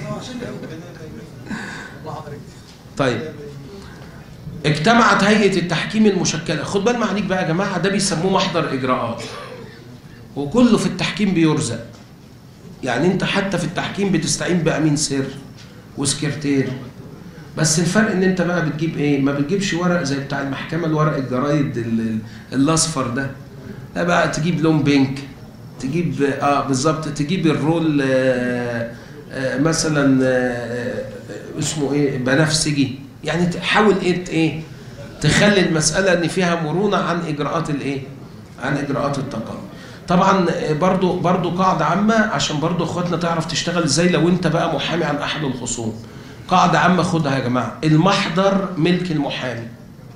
طيب اجتمعت هيئة التحكيم المشكلة. خد بال معليك بقى يا جماعة، ده بيسموه محضر إجراءات، وكله في التحكيم بيرزق. يعني أنت حتى في التحكيم بتستعين بأمين سر وسكرتير، بس الفرق إن أنت بقى بتجيب إيه؟ ما بتجيبش ورق زي بتاع المحكمة، الورق الجرايد الأصفر ده، لا بقى تجيب لون بينك، تجيب اه بالظبط، تجيب الرول آه آه مثلا آه اسمه ايه بنفسجي، يعني تحاول ايه ايه تخلي المساله ان فيها مرونه عن اجراءات الايه، عن اجراءات التقاضي. طبعا برضو برضو قاعده عامه عشان برضو اخواتنا تعرف تشتغل ازاي لو انت بقى محامي عن احد الخصوم. قاعده عامه خدها يا جماعه، المحضر ملك المحامي،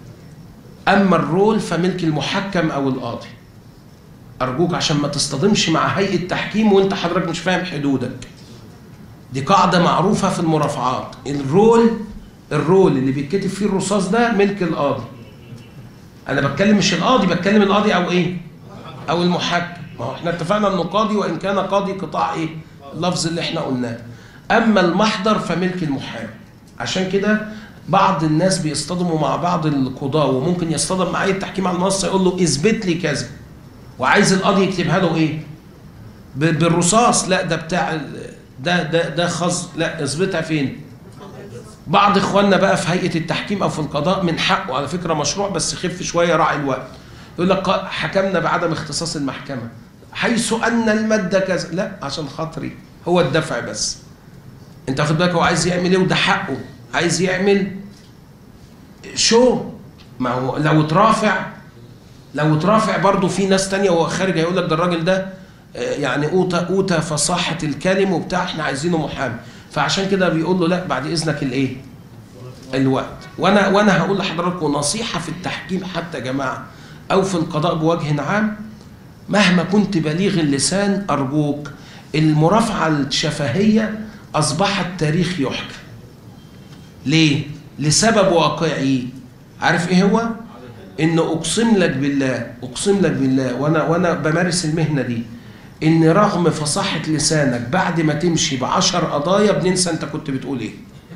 اما الرول فملك المحكم او القاضي. ارجوك عشان ما تصطدمش مع هيئه تحكيم وانت حضرتك مش فاهم حدودك. دي قاعده معروفه في المرافعات، الرول الرول اللي بيتكتب فيه الرصاص ده ملك القاضي. انا بتكلم مش القاضي، بتكلم القاضي او ايه؟ او المحكم. ما هو احنا اتفقنا انه قاضي وان كان قاضي قطاع ايه؟ اللفظ اللي احنا قلناه. اما المحضر فملك المحامي. عشان كده بعض الناس بيصطدموا مع بعض القضاة وممكن يصطدم مع اي التحكيم على المنصه يقول له اثبت لي كذا، وعايز القاضي يكتبها له ايه؟ بالرصاص. لا ده بتاع ده ده ده خز، لا اثبتها فين؟ بعض اخواننا بقى في هيئه التحكيم او في القضاء من حقه على فكره مشروع بس خف شويه راعي الوقت، يقول لك حكمنا بعدم اختصاص المحكمه حيث ان الماده كذا، لا عشان خاطري هو الدفع بس. انت واخد بالك هو عايز يعمل ايه وده حقه، عايز يعمل شو. ما هو لو اترافع لو اترافع برضه في ناس تانية وهو خارج هيقول لك ده الراجل ده يعني اوتى اوتى فصاحه الكلم وبتاع، احنا عايزينه محامي. فعشان كده بيقول له لا بعد اذنك الايه؟ الوقت. وانا وانا هقول لحضراتكم نصيحه في التحكيم حتى يا جماعه او في القضاء بوجه عام، مهما كنت بليغ اللسان ارجوك المرافعه الشفهيه اصبحت تاريخ يحكى. ليه؟ لسبب واقعي. عارف ايه هو؟ ان اقسم لك بالله اقسم لك بالله وانا وانا بمارس المهنه دي ان رغم فصاحه لسانك بعد ما تمشي بعشر قضايا بننسى انت كنت بتقول ايه.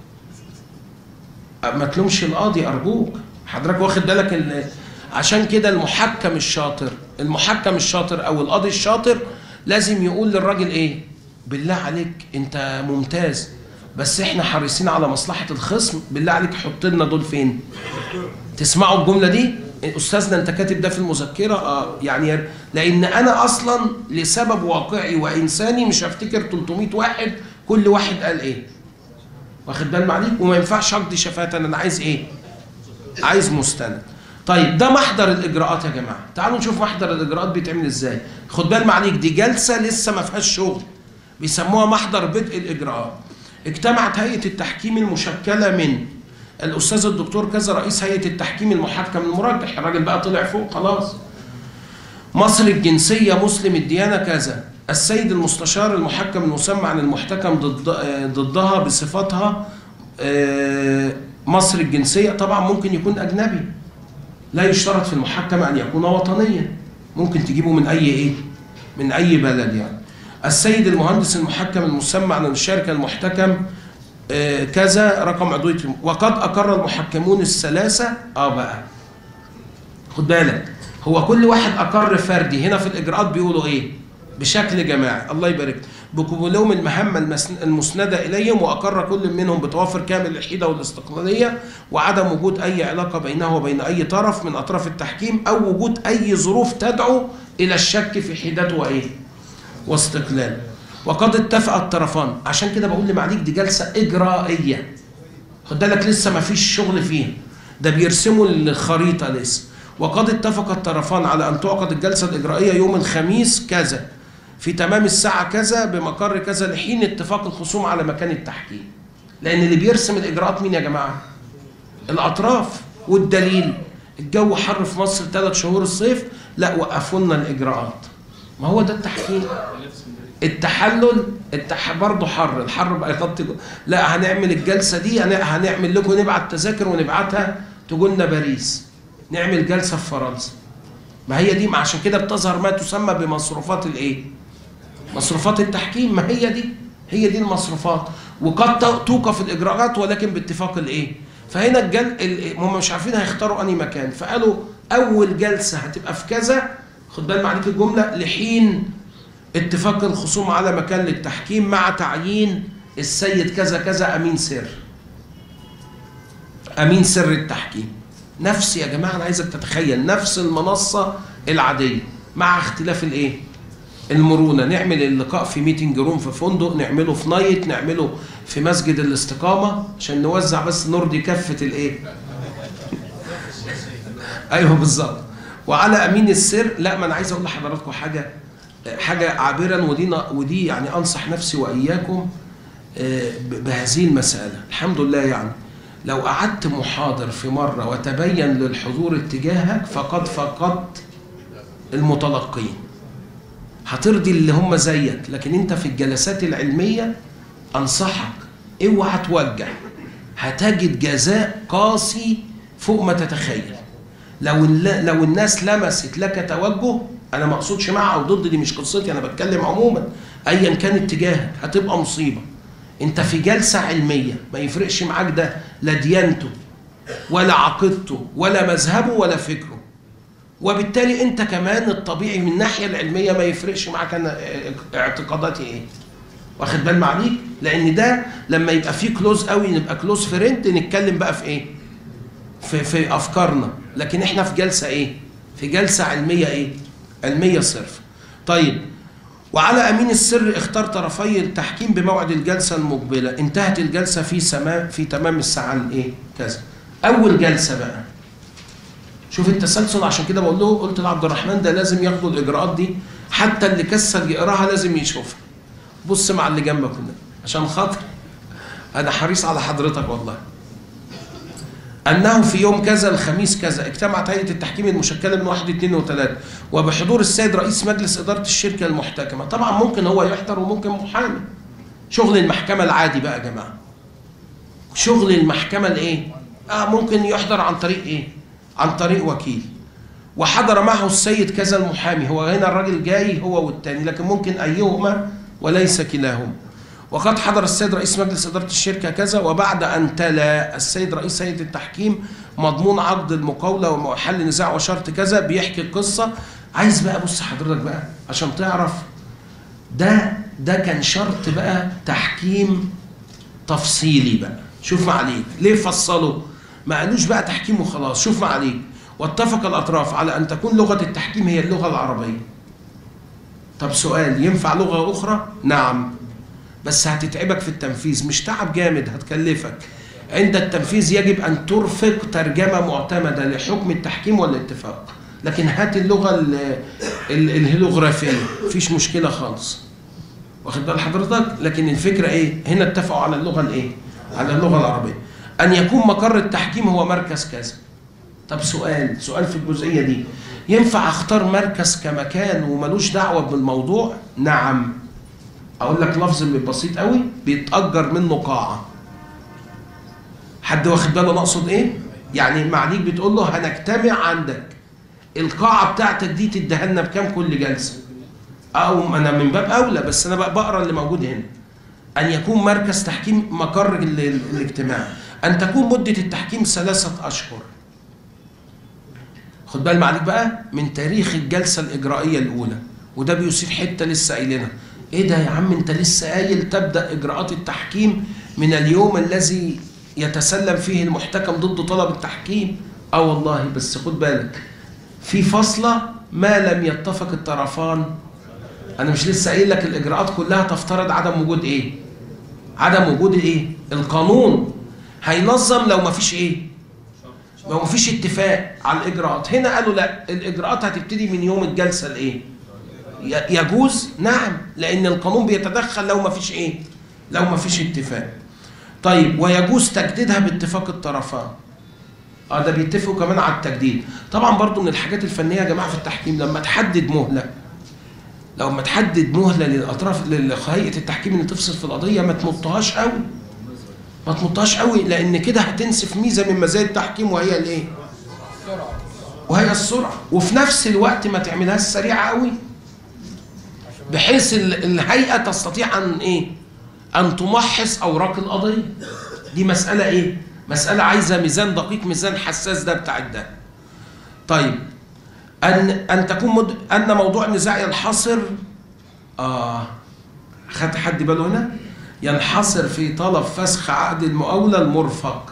ما تلومش القاضي ارجوك، حضرتك واخد بالك؟ عشان كده المحكم الشاطر المحكم الشاطر او القاضي الشاطر لازم يقول للراجل ايه؟ بالله عليك انت ممتاز بس احنا حريصين على مصلحه الخصم، بالله عليك حط لنا دول فين؟ تسمعوا الجمله دي؟ استاذنا انت كاتب ده في المذكره؟ اه يعني لان انا اصلا لسبب واقعي وانساني مش هفتكر ثلاثمائة واحد كل واحد قال ايه. واخد بال معليك؟ وما ينفعش اقضي شفاة، انا عايز ايه؟ عايز مستند. طيب ده محضر الاجراءات يا جماعه، تعالوا نشوف محضر الاجراءات بيتعمل ازاي. خد بال معليك دي جلسه لسه ما فيهاش شغل، بيسموها محضر بدء الاجراءات. اجتمعت هيئه التحكيم المشكله من الاستاذ الدكتور كذا رئيس هيئه التحكيم المحكم المرجح، الراجل بقى طلع فوق خلاص. مصر الجنسيه مسلم الديانه كذا، السيد المستشار المحكم المسمى عن المحتكم ضد ضدها بصفتها مصر الجنسيه. طبعا ممكن يكون اجنبي، لا يشترط في المحكم ان يكون وطنيا، ممكن تجيبه من اي ايه؟ من اي بلد يعني. السيد المهندس المحكم المسمى عن الشركه المحتكم آه كذا رقم عضويه، وقد اقر المحكمون الثلاثه. اه بقى خد بالك هو كل واحد اقر فردي، هنا في الاجراءات بيقولوا ايه؟ بشكل جماعي. الله يبارك بقبولهم المهمه المسنده اليهم، واقر كل منهم بتوافر كامل الحيده والاستقلاليه وعدم وجود اي علاقه بينه وبين اي طرف من اطراف التحكيم او وجود اي ظروف تدعو الى الشك في حيدته وايه؟ واستقلاله. وقد اتفق الطرفان. عشان كده بقول لمعاليك دي جلسه اجرائيه، خد بالك لسه ما فيش شغل فيها، ده بيرسموا الخريطه لسه. وقد اتفق الطرفان على ان تعقد الجلسه الاجرائيه يوم الخميس كذا في تمام الساعه كذا بمقر كذا لحين اتفاق الخصوم على مكان التحكيم. لان اللي بيرسم الاجراءات مين يا جماعه؟ الاطراف. والدليل الجو حر في مصر ثلاث شهور الصيف، لا وقفوا لنا الاجراءات. ما هو ده التحكيم. التحلل التح... برضه حر، الحر بقى يغطي. لا هنعمل الجلسه دي هنعمل لكم نبعت تذاكر ونبعتها تجوا لنا باريس، نعمل جلسه في فرنسا. ما هي دي، عشان كده بتظهر ما تسمى بمصروفات الايه؟ مصروفات التحكيم. ما هي دي هي دي المصروفات. وقد توقف الاجراءات ولكن باتفاق الايه؟ فهنا الجل هم مش عارفين هيختاروا انهي مكان، فقالوا اول جلسه هتبقى في كذا، خد بال معاك الجمله، لحين اتفاق الخصوم على مكان للتحكيم مع تعيين السيد كذا كذا امين سر. امين سر التحكيم. نفس يا جماعه انا عايزك تتخيل نفس المنصه العاديه، مع اختلاف الايه؟ المرونه. نعمل اللقاء في ميتنج روم في فندق، نعمله في نايت، نعمله في مسجد الاستقامه عشان نوزع بس نرضي كافه الايه؟ ايوه بالظبط. وعلى امين السر، لا ما انا عايز اقول لحضراتكم حاجه حاجه عابرا، ودي ودي يعني انصح نفسي واياكم بهذه المساله. الحمد لله يعني لو قعدت محاضر في مره وتبين للحضور اتجاهك فقد فقدت المتلقين. هترضي اللي هم زيك، لكن انت في الجلسات العلميه انصحك اوعى توجه، هتجد جزاء قاسي فوق ما تتخيل. لو لو الناس لمست لك توجه، انا ما اقصدش مع او ضد، دي مش قصتي، انا بتكلم عموما، ايا كان اتجاهك هتبقى مصيبه. انت في جلسه علميه ما يفرقش معاك ده لا ديانته ولا عقيدته ولا مذهبه ولا فكره، وبالتالي انت كمان الطبيعي من الناحيه العلميه ما يفرقش معاك انا اعتقاداتي ايه. واخد بال معليك؟ لان ده لما يبقى فيه كلوز قوي نبقى كلوز فريند، نتكلم بقى في ايه؟ في في افكارنا. لكن احنا في جلسه ايه؟ في جلسه علميه ايه؟ علميه صرف. طيب، وعلى امين السر اختار طرفي التحكيم بموعد الجلسه المقبله. انتهت الجلسه في سماء في تمام الساعه الايه؟ كذا. اول جلسه بقى، شوف التسلسل. عشان كده بقول له، قلت لعبد الرحمن ده لازم ياخدوا الاجراءات دي، حتى اللي كسل يقراها لازم يشوفها. بص مع اللي جنبك هنا عشان خاطر انا حريص على حضرتك والله. أنه في يوم كذا الخميس كذا اجتمعت هيئة التحكيم المشكلة من واحد اثنين وثلاثة وبحضور السيد رئيس مجلس إدارة الشركة المحتكمة. طبعا ممكن هو يحضر وممكن محامي. شغل المحكمة العادي بقى يا جماعة. شغل المحكمة الإيه؟ آه ممكن يحضر عن طريق إيه؟ عن طريق وكيل. وحضر معه السيد كذا المحامي. هو هنا الراجل جاي هو والتاني، لكن ممكن أيهما وليس كلاهما. وقد حضر السيد رئيس مجلس إدارة الشركة كذا، وبعد أن تلا السيد رئيس هيئة التحكيم مضمون عقد المقاولة وحل نزاع وشرط كذا، بيحكي القصة. عايز بقى بص حضرتك بقى عشان تعرف ده ده كان شرط بقى تحكيم تفصيلي بقى. شوف معاليك ليه فصلوا؟ ما قالوش بقى تحكيم وخلاص. شوف معاليك، واتفق الأطراف على أن تكون لغة التحكيم هي اللغة العربية. طب سؤال، ينفع لغة أخرى؟ نعم، بس هتتعبك في التنفيذ، مش تعب جامد هتكلفك. عند التنفيذ يجب أن ترفق ترجمة معتمدة لحكم التحكيم والاتفاق، لكن هات اللغة الهيلوغرافية مفيش مشكلة خالص. واخد بال حضرتك؟ لكن الفكرة إيه؟ هنا اتفقوا على اللغة الإيه؟ على اللغة العربية. أن يكون مقر التحكيم هو مركز كذا. طب سؤال سؤال في الجزئية دي، ينفع أختار مركز كمكان وملوش دعوة بالموضوع؟ نعم. أقول لك لفظ بسيط قوي، بيتأجر منه قاعة. حد واخد باله أنا أقصد إيه؟ يعني معليك بتقول له هنجتمع عندك، القاعة بتاعتك دي تديها لنا بكام كل جلسة؟ أو أنا من باب أولى، بس أنا بقى بقرا اللي موجود هنا. أن يكون مركز تحكيم مقر الاجتماع. أن تكون مدة التحكيم ثلاثة أشهر. خد بال معليك بقى من تاريخ الجلسة الإجرائية الأولى، وده بيصيب حتة لسه قايلينها. ايه ده يا عم انت لسه قايل تبدأ اجراءات التحكيم من اليوم الذي يتسلم فيه المحتكم ضد طلب التحكيم؟ اه والله، بس خد بالك في فصلة ما لم يتفق الطرفان. انا مش لسه قايل لك الاجراءات كلها تفترض عدم وجود ايه؟ عدم وجود ايه؟ القانون هينظم لو ما فيش ايه؟ لو ما فيش اتفاق على الاجراءات. هنا قالوا لا، الاجراءات هتبتدي من يوم الجلسة الايه؟ يجوز؟ نعم، لأن القانون بيتدخل لو ما فيش إيه؟ لو ما فيش اتفاق. طيب، ويجوز تجديدها باتفاق الطرفان. اه ده بيتفقوا كمان على التجديد. طبعا برضو من الحاجات الفنية يا جماعة في التحكيم، لما تحدد مهلة لما تحدد مهلة للأطراف لهيئة التحكيم اللي تفصل في القضية، ما تمطهاش قوي. ما تمطهاش قوي، لأن كده هتنسف ميزة من مزايا التحكيم وهي الإيه؟ وهي السرعة. وفي نفس الوقت ما تعملهاش سريعة قوي، بحيث الهيئة تستطيع أن إيه؟ أن تمحص أوراق القضية. دي مسألة إيه؟ مسألة عايزة ميزان دقيق، ميزان حساس ده بتاع ده. طيب، أن أن تكون مد... أن موضوع النزاع ينحصر آه خد حد باله هنا؟ ينحصر في طلب فسخ عقد المقاولة المرفق.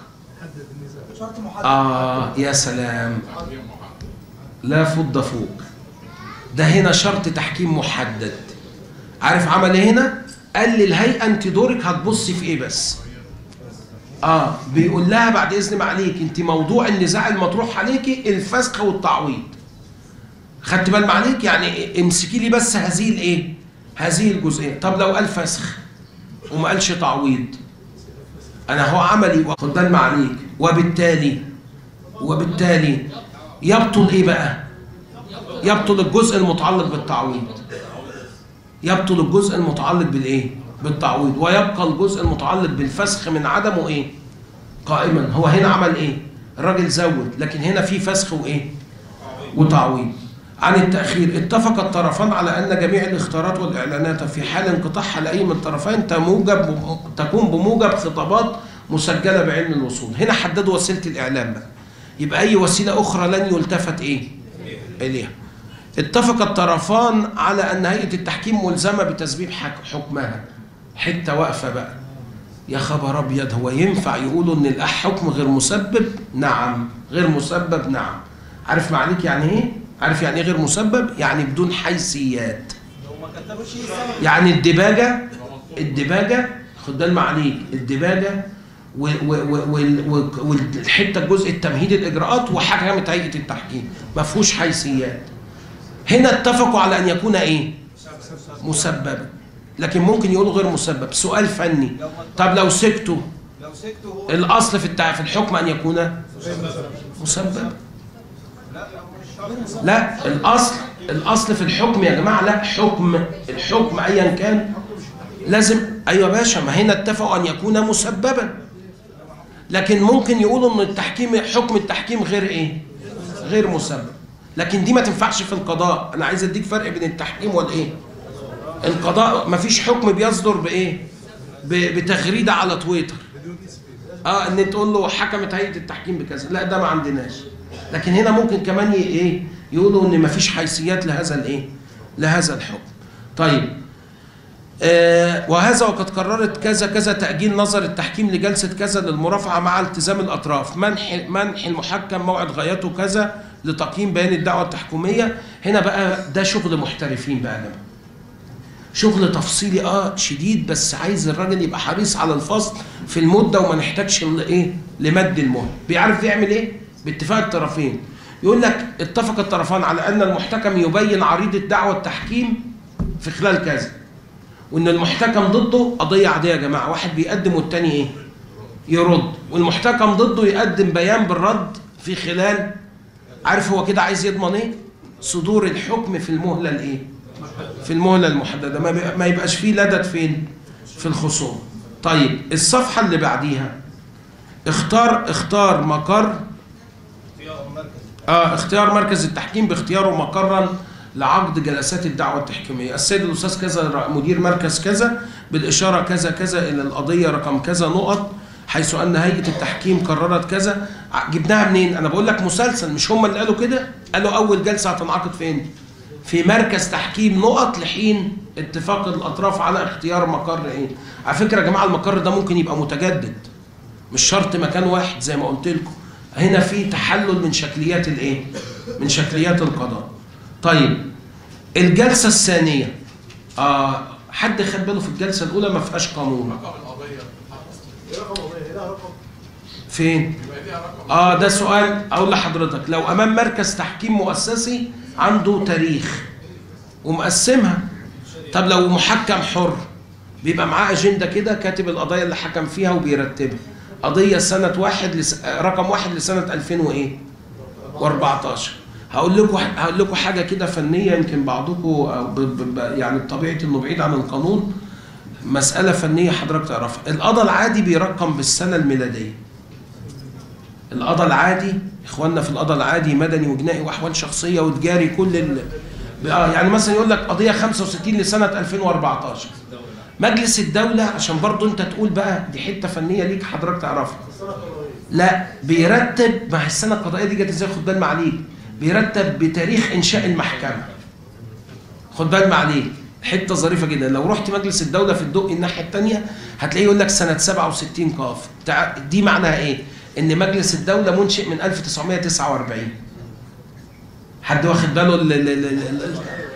آه يا سلام، لا فض فوق. ده هنا شرط تحكيم محدد. عارف عمل ايه هنا؟ قال للهيئه انت دورك هتبصي في ايه بس. اه بيقول لها بعد اذن ما عليك انت موضوع النزاع المطروح عليكي الفسخ والتعويض. خدت بال ما عليك؟ يعني امسكي لي بس هذه الايه؟ هذه الجزئيه. طب لو قال فسخ وما قالش تعويض، انا هو عملي خد بال ما عليك، وبالتالي وبالتالي يبطل ايه بقى؟ يبطل الجزء المتعلق بالتعويض. يبطل الجزء المتعلق بالايه؟ بالتعويض، ويبقى الجزء المتعلق بالفسخ من عدمه ايه؟ قائما. هو هنا عمل ايه؟ الراجل زود، لكن هنا في فسخ وايه؟ وتعويض. عن التأخير اتفق الطرفان على أن جميع الاختيارات والإعلانات في حال انقطاعها لأي من الطرفين تموجب تكون بموجب خطابات مسجلة بعلم الوصول. هنا حددوا وسيلة الإعلام بقى. يبقى أي وسيلة أخرى لن يلتفت إيه؟ إليها. اتفق الطرفان على أن هيئة التحكيم ملزمة بتسبيب حكمها. حتة واقفة بقى. يا خبر أبيض، هو ينفع يقولوا إن الحكم غير مسبب؟ نعم. غير مسبب؟ نعم. عارف معليك يعني إيه؟ عارف يعني ايه غير مسبب؟ يعني بدون حيثيات. يعني الدباجة الدباجة خد بالك عليك، الدباجة والحته الجزء التمهيدي الاجراءات وحكمت هيئة التحكيم ما فيهوش حيثيات. هنا اتفقوا على ان يكون ايه؟ مسببا، لكن ممكن يقولوا غير مسبب. سؤال فني، طب لو سكتوا الاصل في في الحكم ان يكون مسبب. لا، الاصل الاصل في الحكم يا جماعه، لا حكم الحكم ايا كان لازم. ايوه يا باشا، ما هنا اتفقوا ان يكون مسببا، لكن ممكن يقولوا ان التحكيم حكم التحكيم غير ايه؟ غير مسبب. لكن دي ما تنفعش في القضاء. انا عايز اديك فرق بين التحكيم والايه؟ القضاء ما فيش حكم بيصدر بايه؟ بتغريده على تويتر. اه ان تقول له حكمت هيئه التحكيم بكذا، لا ده ما عندناش. لكن هنا ممكن كمان ايه؟ يقولوا ان ما فيش حيثيات لهذا الايه؟ لهذا الحكم. طيب آه وهذا وقد قررت كذا كذا تأجيل نظر التحكيم لجلسة كذا للمرافعة مع التزام الأطراف، منح منح المحكم موعد غايته كذا لتقييم بيان الدعوة التحكيمية. هنا بقى ده شغل محترفين بقى يا جماعة، شغل تفصيلي اه شديد، بس عايز الراجل يبقى حريص على الفصل في المدة وما نحتاجش ايه؟ لمد المهل. بيعرف يعمل ايه؟ باتفاق الطرفين. يقول لك اتفق الطرفان على ان المحتكم يبين عريضة دعوة التحكيم في خلال كذا، وان المحتكم ضده قضيه عاديه يا جماعه، واحد بيقدم والتاني ايه؟ يرد، والمحتكم ضده يقدم بيان بالرد في خلال، عارف هو كده عايز يضمن ايه؟ صدور الحكم في المهله الايه؟ في المهله المحدده، ما يبقاش فيه لدد فين؟ في الخصوم. طيب الصفحه اللي بعديها، اختار اختار مقر اه اختيار مركز التحكيم باختياره مقرا لعقد جلسات الدعوة التحكيمية. السيد الأستاذ كذا مدير مركز كذا بالإشارة كذا كذا إلى القضية رقم كذا نقط، حيث أن هيئة التحكيم قررت كذا. جبناها منين؟ أنا بقول لك مسلسل، مش هم اللي قالوا كده؟ قالوا أول جلسة هتنعقد فين؟ في مركز تحكيم نقط لحين اتفاق الأطراف على اختيار مقر إيه؟ على فكرة يا جماعة المقر ده ممكن يبقى متجدد، مش شرط مكان واحد زي ما قلت لكم. هنا في تحلل من شكليات الإيه؟ من شكليات القضاء. طيب الجلسة الثانية، آه حد خد باله في الجلسة الأولى ما فيهاش قانون. فين؟ آه ده سؤال أقول لحضرتك. لو أمام مركز تحكيم مؤسسي عنده تاريخ ومقسمها، طب لو محكم حر بيبقى معاه أجندة كده كاتب القضايا اللي حكم فيها وبيرتبها. قضية سنة واحد لس... رقم واحد لسنة ألفين وإيه؟ وأربعتاشر. هقول لكم هقول لكم حاجه كده فنيه، يمكن بعضكم يعني بطبيعه انه بعيد عن القانون، مساله فنيه حضرتك تعرفها. القضاء العادي بيرقم بالسنه الميلاديه. القضاء العادي اخواننا في القضاء العادي مدني وجنائي واحوال شخصيه وتجاري كل ال... يعني مثلا يقول لك قضيه خمسة وستين لسنه ألفين وأربعتاشر. مجلس الدوله عشان برضو انت تقول بقى دي حته فنيه ليك حضرتك تعرفها، لا بيرتب مع السنه القضائيه دي جت ازاي. خد بالك عليك، بيرتب بتاريخ انشاء المحكمه. خد بالك عليك حته ظريفه جدا. لو رحت مجلس الدوله في الدق الناحيه الثانيه هتلاقيه يقول لك سنه سبعة وستين قاف. دي معناها ايه؟ ان مجلس الدوله منشئ من ألف وتسعمائة وتسعة وأربعين. حد واخد باله ال ال ال ال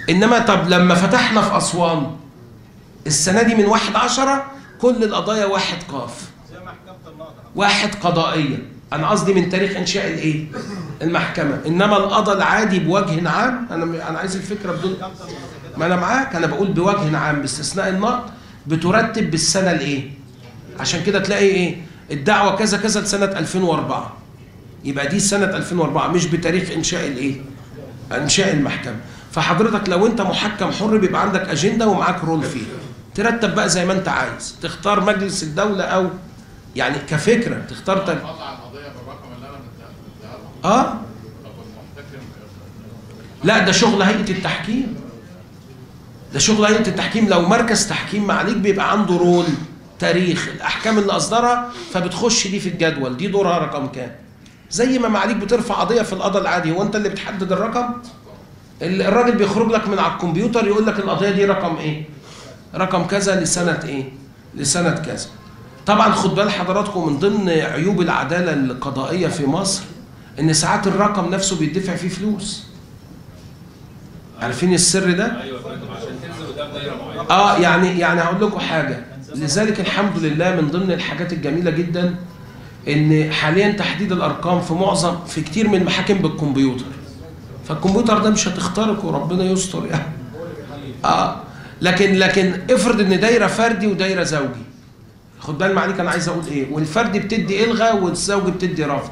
انما طب لما فتحنا في اسوان السنه دي من واحد عشرة كل القضايا واحد قاف، زي محكمة النهضة واحد قضائيه، انا قصدي من تاريخ انشاء الايه؟ المحكمه. انما القضاء العادي بوجه عام، انا انا عايز الفكره بدون، ما انا معاك، انا بقول بوجه عام باستثناء النقد بترتب بالسنه الايه؟ عشان كده تلاقي ايه؟ الدعوه كذا كذا لسنه ألفين وأربعة، يبقى دي سنه ألفين وأربعة مش بتاريخ انشاء الايه؟ انشاء المحكمه. فحضرتك لو انت محكم حر بيبقى عندك اجنده ومعاك رول فيه، ترتب بقى زي ما انت عايز، تختار مجلس الدوله او يعني كفكره تختار تل... اه لا ده شغل هيئه التحكيم، ده شغل هيئه التحكيم. لو مركز تحكيم معاليك بيبقى عنده رول تاريخ الاحكام اللي اصدرها، فبتخش دي في الجدول، دي دورها رقم كام. زي ما معاليك بترفع قضيه في القضاء العادي، هو انت اللي بتحدد الرقم؟ الراجل بيخرج لك من على الكمبيوتر يقول لك القضيه دي رقم ايه؟ رقم كذا لسنه ايه؟ لسنه كذا. طبعا خد بال حضراتكم من ضمن عيوب العداله القضائيه في مصر ان ساعات الرقم نفسه بيدفع فيه فلوس. عارفين السر ده؟ ايوه عشان تنزل قدام دايره معينه. اه يعني يعني هقول لكم حاجه، لذلك الحمد لله من ضمن الحاجات الجميله جدا ان حاليا تحديد الارقام في معظم في كتير من المحاكم بالكمبيوتر. فالكمبيوتر ده مش هتخترقه وربنا يستر يعني. اه لكن لكن افرض ان دايره فردي ودايره زوجي. خد بال معاليك انا عايز اقول ايه، والفردي بتدي الغى والزوجي بتدي رفض.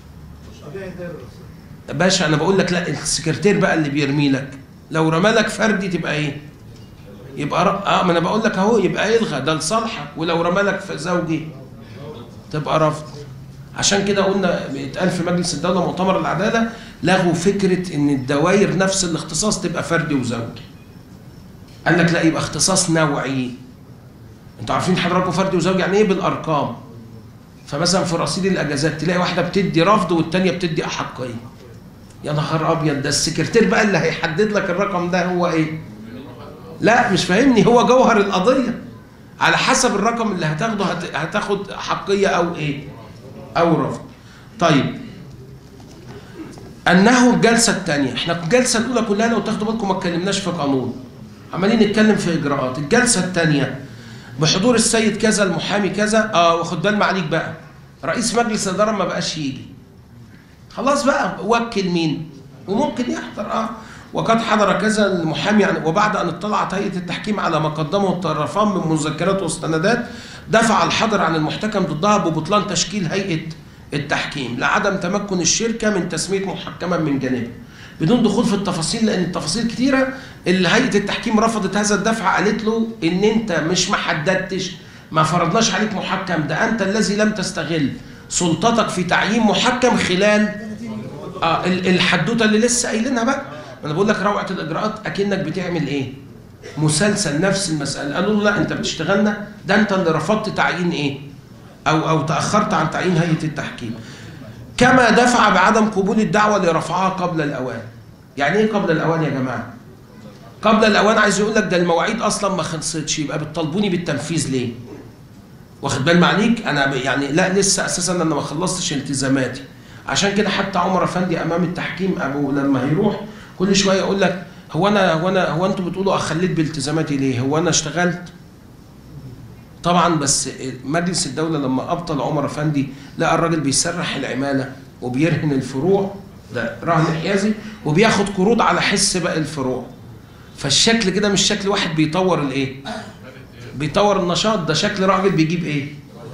باشا انا بقول لك لا، السكرتير بقى اللي بيرمي لك لو رمى لك فردي تبقى ايه؟ يبقى ر... اه ما انا بقول لك اهو يبقى يلغى ده لصالحك، ولو رمى لك في زوجي تبقى رفض. عشان كده قلنا بيتقال في مجلس الدوله مؤتمر العداله لغوا فكره ان الدوائر نفس الاختصاص تبقى فردي وزوجي. قال لك لا يبقى اختصاص نوعي. انتوا عارفين حضراتكم فردي وزوجي يعني ايه بالارقام؟ فمثلا في رصيد الاجازات تلاقي واحده بتدي رفض والثانيه بتدي احقيه. يا نهار ابيض، ده السكرتير بقى اللي هيحدد لك الرقم ده هو ايه؟ لا مش فاهمني، هو جوهر القضيه على حسب الرقم اللي هتاخده هتاخد حقيه او ايه؟ او رفض. طيب انه الجلسه الثانيه، احنا الجلسه الاولى كلها لو تاخدوا بالكم ما اتكلمناش في قانون، عمالين نتكلم في اجراءات. الجلسه الثانيه بحضور السيد كذا المحامي كذا، اه واخد بال معاليك بقى رئيس مجلس الاداره ما بقاش يجي، خلاص بقى وكل مين وممكن يحضر. اه وقد حضر كذا المحامي يعني، وبعد ان اطلعت هيئه التحكيم على ما قدمه الطرفان من مذكرات واستندات دفع الحظر عن المحتكم ضدها ببطلان تشكيل هيئه التحكيم لعدم تمكن الشركه من تسميه محكما من جانبها، بدون دخول في التفاصيل لان التفاصيل كتيره. اللي هيئه التحكيم رفضت هذا الدفع، قالت له ان انت مش محددتش، ما فرضناش عليك محكم، ده انت الذي لم تستغل سلطتك في تعيين محكم خلال آه الحدوته اللي لسه قايلينها بقى. انا بقول لك روعه الاجراءات اكنك بتعمل ايه؟ مسلسل نفس المساله. قالوا له لا انت بتشتغلنا، ده انت اللي رفضت تعيين ايه؟ او او تاخرت عن تعيين هيئه التحكيم. كما دفع بعدم قبول الدعوه لرفعها قبل الاوان. يعني ايه قبل الاوان يا جماعه؟ قبل الاوان عايز يقول لك ده المواعيد اصلا ما خلصتش، يبقى بتطالبوني بالتنفيذ ليه؟ واخد بال معاليك؟ انا يعني لا لسه اساسا انا ما خلصتش التزاماتي. عشان كده حتى عمر افندي امام التحكيم ابو لما هيروح كل شويه يقول لك هو انا هو انا هو انتوا بتقولوا اخليت بالتزاماتي ليه؟ هو انا اشتغلت؟ طبعا بس مجلس الدوله لما ابطل عمر افندي لقى الراجل بيسرح العماله وبيرهن الفروع، ده رهن حيازي، وبياخد قروض على حس باقي الفروع. فالشكل كده مش شكل واحد بيطور الايه؟ بيطور النشاط، ده شكل راجل بيجيب ايه؟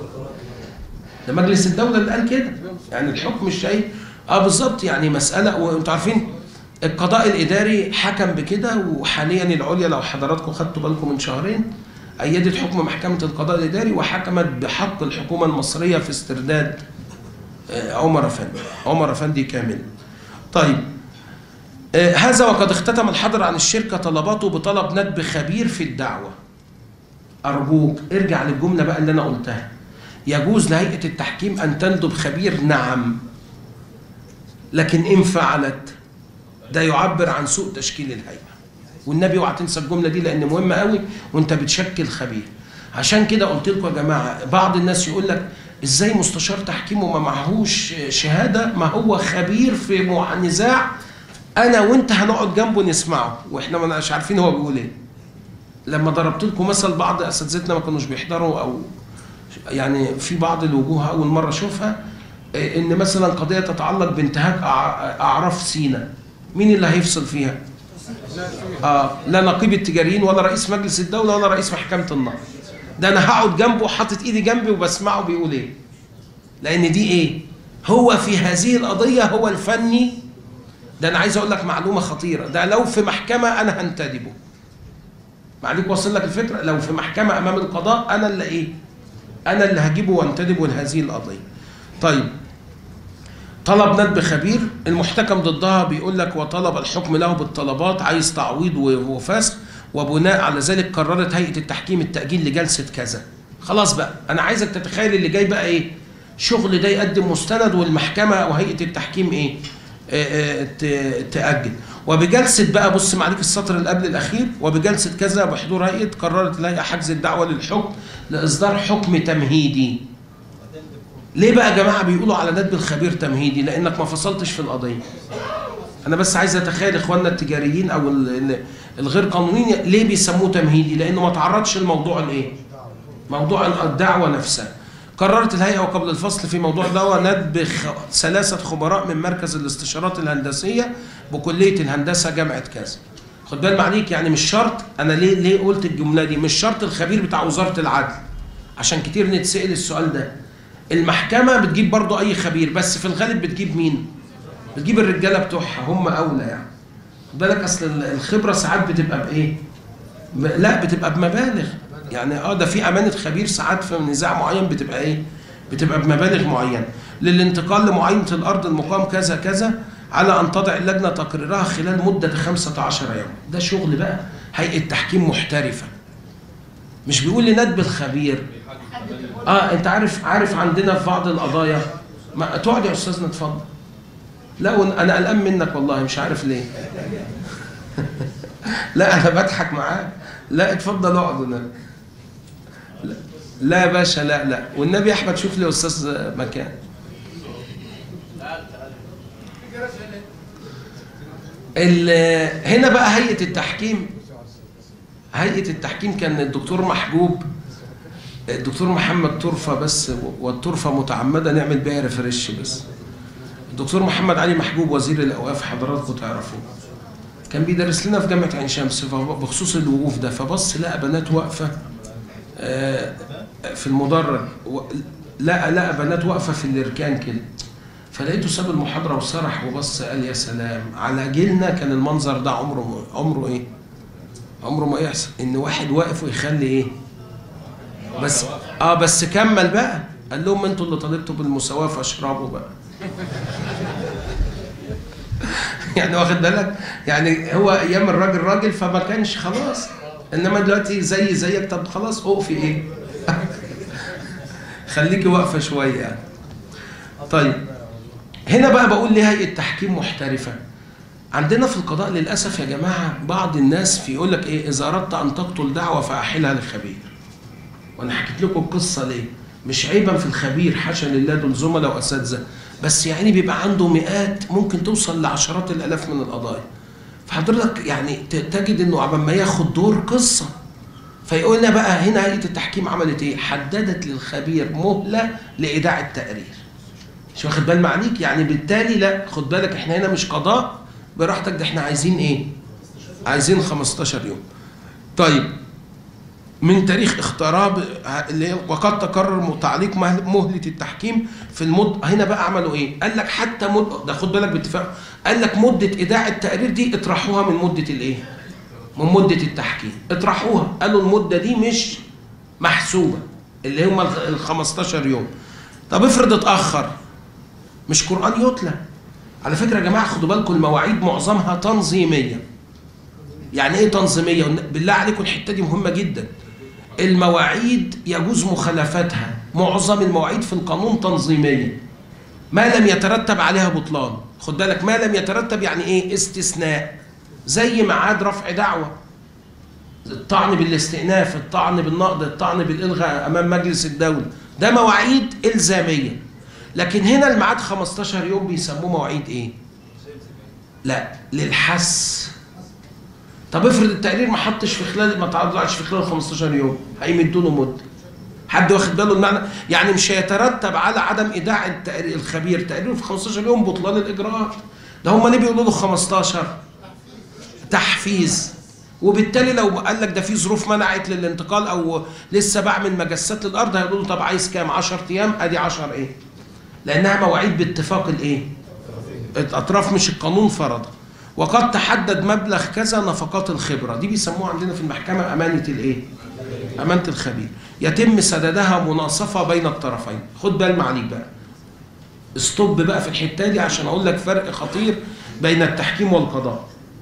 ده مجلس الدوله اللي قال كده، يعني الحكم الشيء اه بالظبط. يعني مساله، وانتوا عارفين القضاء الاداري حكم بكده، وحاليا العليا لو حضراتكم خدتوا بالكم من شهرين ايدت حكم محكمه القضاء الاداري وحكمت بحق الحكومه المصريه في استرداد عمر افندي عمر افندي كامل. طيب آه هذا وقد اختتم الحظر عن الشركه طلباته بطلب ندب خبير في الدعوه. ارجوك ارجع للجمله بقى اللي انا قلتها، يجوز لهيئه التحكيم ان تندب خبير، نعم، لكن ان فعلت ده يعبر عن سوء تشكيل الهيئه. والنبي اوعى تنسى الجمله دي لان مهمه قوي وانت بتشكل خبير. عشان كده قلت لكم يا جماعه، بعض الناس يقول لك ازاي مستشار تحكيم وما معهوش شهاده؟ ما هو خبير في نزاع انا وانت هنقعد جنبه نسمعه واحنا ما مش عارفين هو بيقول ايه. لما ضربت لكم مثل بعض اساتذتنا ما كانوش بيحضروا، او يعني في بعض الوجوه اول مره اشوفها، ان مثلا قضيه تتعلق بانتهاك اعراف سيناء، مين اللي هيفصل فيها؟ اه لا نقيب التجاريين ولا رئيس مجلس الدوله ولا رئيس محكمه النقد. ده انا هقعد جنبه حاطط ايدي جنبي وبسمعه بيقول ايه. لان دي ايه؟ هو في هذه القضيه هو الفني. ده انا عايز اقول لك معلومه خطيره، ده لو في محكمه انا هنتدبه. معليك واصل لك الفكره؟ لو في محكمه امام القضاء انا اللي ايه؟ انا اللي هجيبه وانتدبه لهذه القضيه. طيب طلب ندب خبير، المحتكم ضدها بيقول لك وطلب الحكم له بالطلبات، عايز تعويض وفسخ، وبناء على ذلك قررت هيئه التحكيم التاجيل لجلسه كذا. خلاص بقى انا عايزك تتخيل اللي جاي بقى ايه؟ شغل ده يقدم مستند والمحكمه او هيئه التحكيم ايه؟ آه آه تاجل. وبجلسه بقى بص معليك السطر اللي قبل الاخير، وبجلسه كذا بحضور هيئه قررت الهيئه حجز الدعوه للحكم لاصدار حكم تمهيدي. ليه بقى يا جماعه بيقولوا على ندب الخبير تمهيدي؟ لانك ما فصلتش في القضيه. انا بس عايز اتخيل اخواننا التجاريين او الغير قانونيين ليه بيسموه تمهيدي؟ لانه ما تعرضش لموضوع الايه؟ موضوع الدعوه نفسها. قررت الهيئه وقبل الفصل في موضوع دعوه ندب ثلاثه خبراء من مركز الاستشارات الهندسيه بكليه الهندسه جامعه كذا. خد بال معليك، يعني مش شرط، انا ليه ليه قلت الجمله دي؟ مش شرط الخبير بتاع وزاره العدل، عشان كتير نتسال السؤال ده. المحكمه بتجيب برضو اي خبير، بس في الغالب بتجيب مين؟ بتجيب الرجاله بتوعها، هم اولى يعني. خد بالك اصل الخبره ساعات بتبقى بايه؟ لا بتبقى بمبالغ. يعني اه ده في امانه خبير ساعات في نزاع معين بتبقى ايه؟ بتبقى بمبالغ معينه. للانتقال لمعاينه الارض المقام كذا كذا على ان تضع اللجنه تقريرها خلال مده خمسة عشر يوم. ده شغل بقى هيئه تحكيم محترفه. مش بيقول لي ندب الخبير. اه انت عارف عارف عندنا في بعض القضايا، ما تقعد يا استاذنا اتفضل. لا انا قلقان منك والله مش عارف ليه. لا انا بضحك معاك. لا اتفضل اقعد. لا لا يا باشا، لا لا والنبي احمد شوف لي يا استاذ مكان. هنا بقى هيئه التحكيم، هيئه التحكيم كان الدكتور محجوب، الدكتور محمد طرفه بس، والطرفه متعمده نعمل بيها ريفرش بس. الدكتور محمد علي محجوب وزير الاوقاف حضراتكم تعرفوه، كان بيدرس لنا في جامعه عين شمس بخصوص الوقوف ده، فبص لقى بنات واقفه في المدرج، لقى لقى بنات واقفه في الاركان كده، فلقيته ساب المحاضره وسرح وبص قال يا سلام على جيلنا كان المنظر ده عمره عمره ايه؟ عمره ما يحصل ان واحد واقف ويخلي ايه؟ بس اه بس كمل بقى، قال لهم انتوا اللي طالبتوا بالمساواه فاشربوا بقى. يعني واخد بالك؟ يعني هو ايام الراجل راجل فما كانش خلاص، انما دلوقتي زي زيك، طب خلاص اقفي ايه؟ خليكي واقفه شويه يعني. طيب هنا بقى بقول ليه هيئه تحكيم محترفه؟ عندنا في القضاء للاسف يا جماعه بعض الناس في يقول لك ايه؟ اذا اردت ان تقتل دعوه فاحلها للخبير. وانا حكيت لكم القصه ليه؟ مش عيبا في الخبير، حاشا لله، دول زملاء واساتذه، بس يعني بيبقى عنده مئات ممكن توصل لعشرات الالاف من القضايا. فحضرتك يعني تجد انه عبال ما ياخد دور قصه. فيقول لنا بقى هنا هيئه التحكيم عملت ايه؟ حددت للخبير مهله لايداع التقرير. مش واخد بال معليك؟ يعني بالتالي لا خد بالك احنا هنا مش قضاء براحتك، ده احنا عايزين ايه؟ عايزين خمستاشر يوم. طيب من تاريخ اختارها اللي هي وقد تكرر تعليق مهله التحكيم في المد. هنا بقى عملوا ايه؟ قال لك حتى مد ده خد بالك باتفاق، قال لك مده ايداع التقرير دي اطرحوها من مده الايه؟ من مده التحكيم، اطرحوها. قالوا المده دي مش محسوبه اللي هم ال خمستاشر يوم. طب افرض اتاخر، مش قران يتلى. على فكره يا جماعه خدوا بالكم المواعيد معظمها تنظيميه. يعني ايه تنظيميه؟ بالله عليكم الحته دي مهمه جدا. المواعيد يجوز مخالفتها، معظم المواعيد في القانون تنظيميه ما لم يترتب عليها بطلان. خد بالك ما لم يترتب يعني ايه؟ استثناء، زي ميعاد رفع دعوه، الطعن بالاستئناف، الطعن بالنقض، الطعن بالالغاء امام مجلس الدوله، ده مواعيد الزاميه. لكن هنا الميعاد خمستاشر يوم بيسموه مواعيد ايه؟ لا، للحس. طب افرض التقرير ما حطش في خلال ما طلعش في خلال خمستاشر يوم، هيمدوا له مده. حد واخد باله المعنى؟ يعني مش هيترتب على عدم ايداع التقرير الخبير تقريره في خمستاشر يوم بطلان الاجراءات. ده هم ليه بيقولوا له خمستاشر؟ تحفيز. وبالتالي لو قال لك ده في ظروف منعت للانتقال او لسه بعمل مجسات للارض، هيقولوا له طب عايز كام؟ عشرة ايام، ادي عشرة ايه؟ لانها مواعيد باتفاق الايه؟ الاطراف، مش القانون فرض. وقد تحدد مبلغ كذا نفقات الخبره، دي بيسموها عندنا في المحكمه امانه الايه؟ امانه الخبير. يتم سدادها مناصفه بين الطرفين. خد بال معاليك بقى. استوب بقى في الحته دي عشان اقول لك فرق خطير بين التحكيم والقضاء.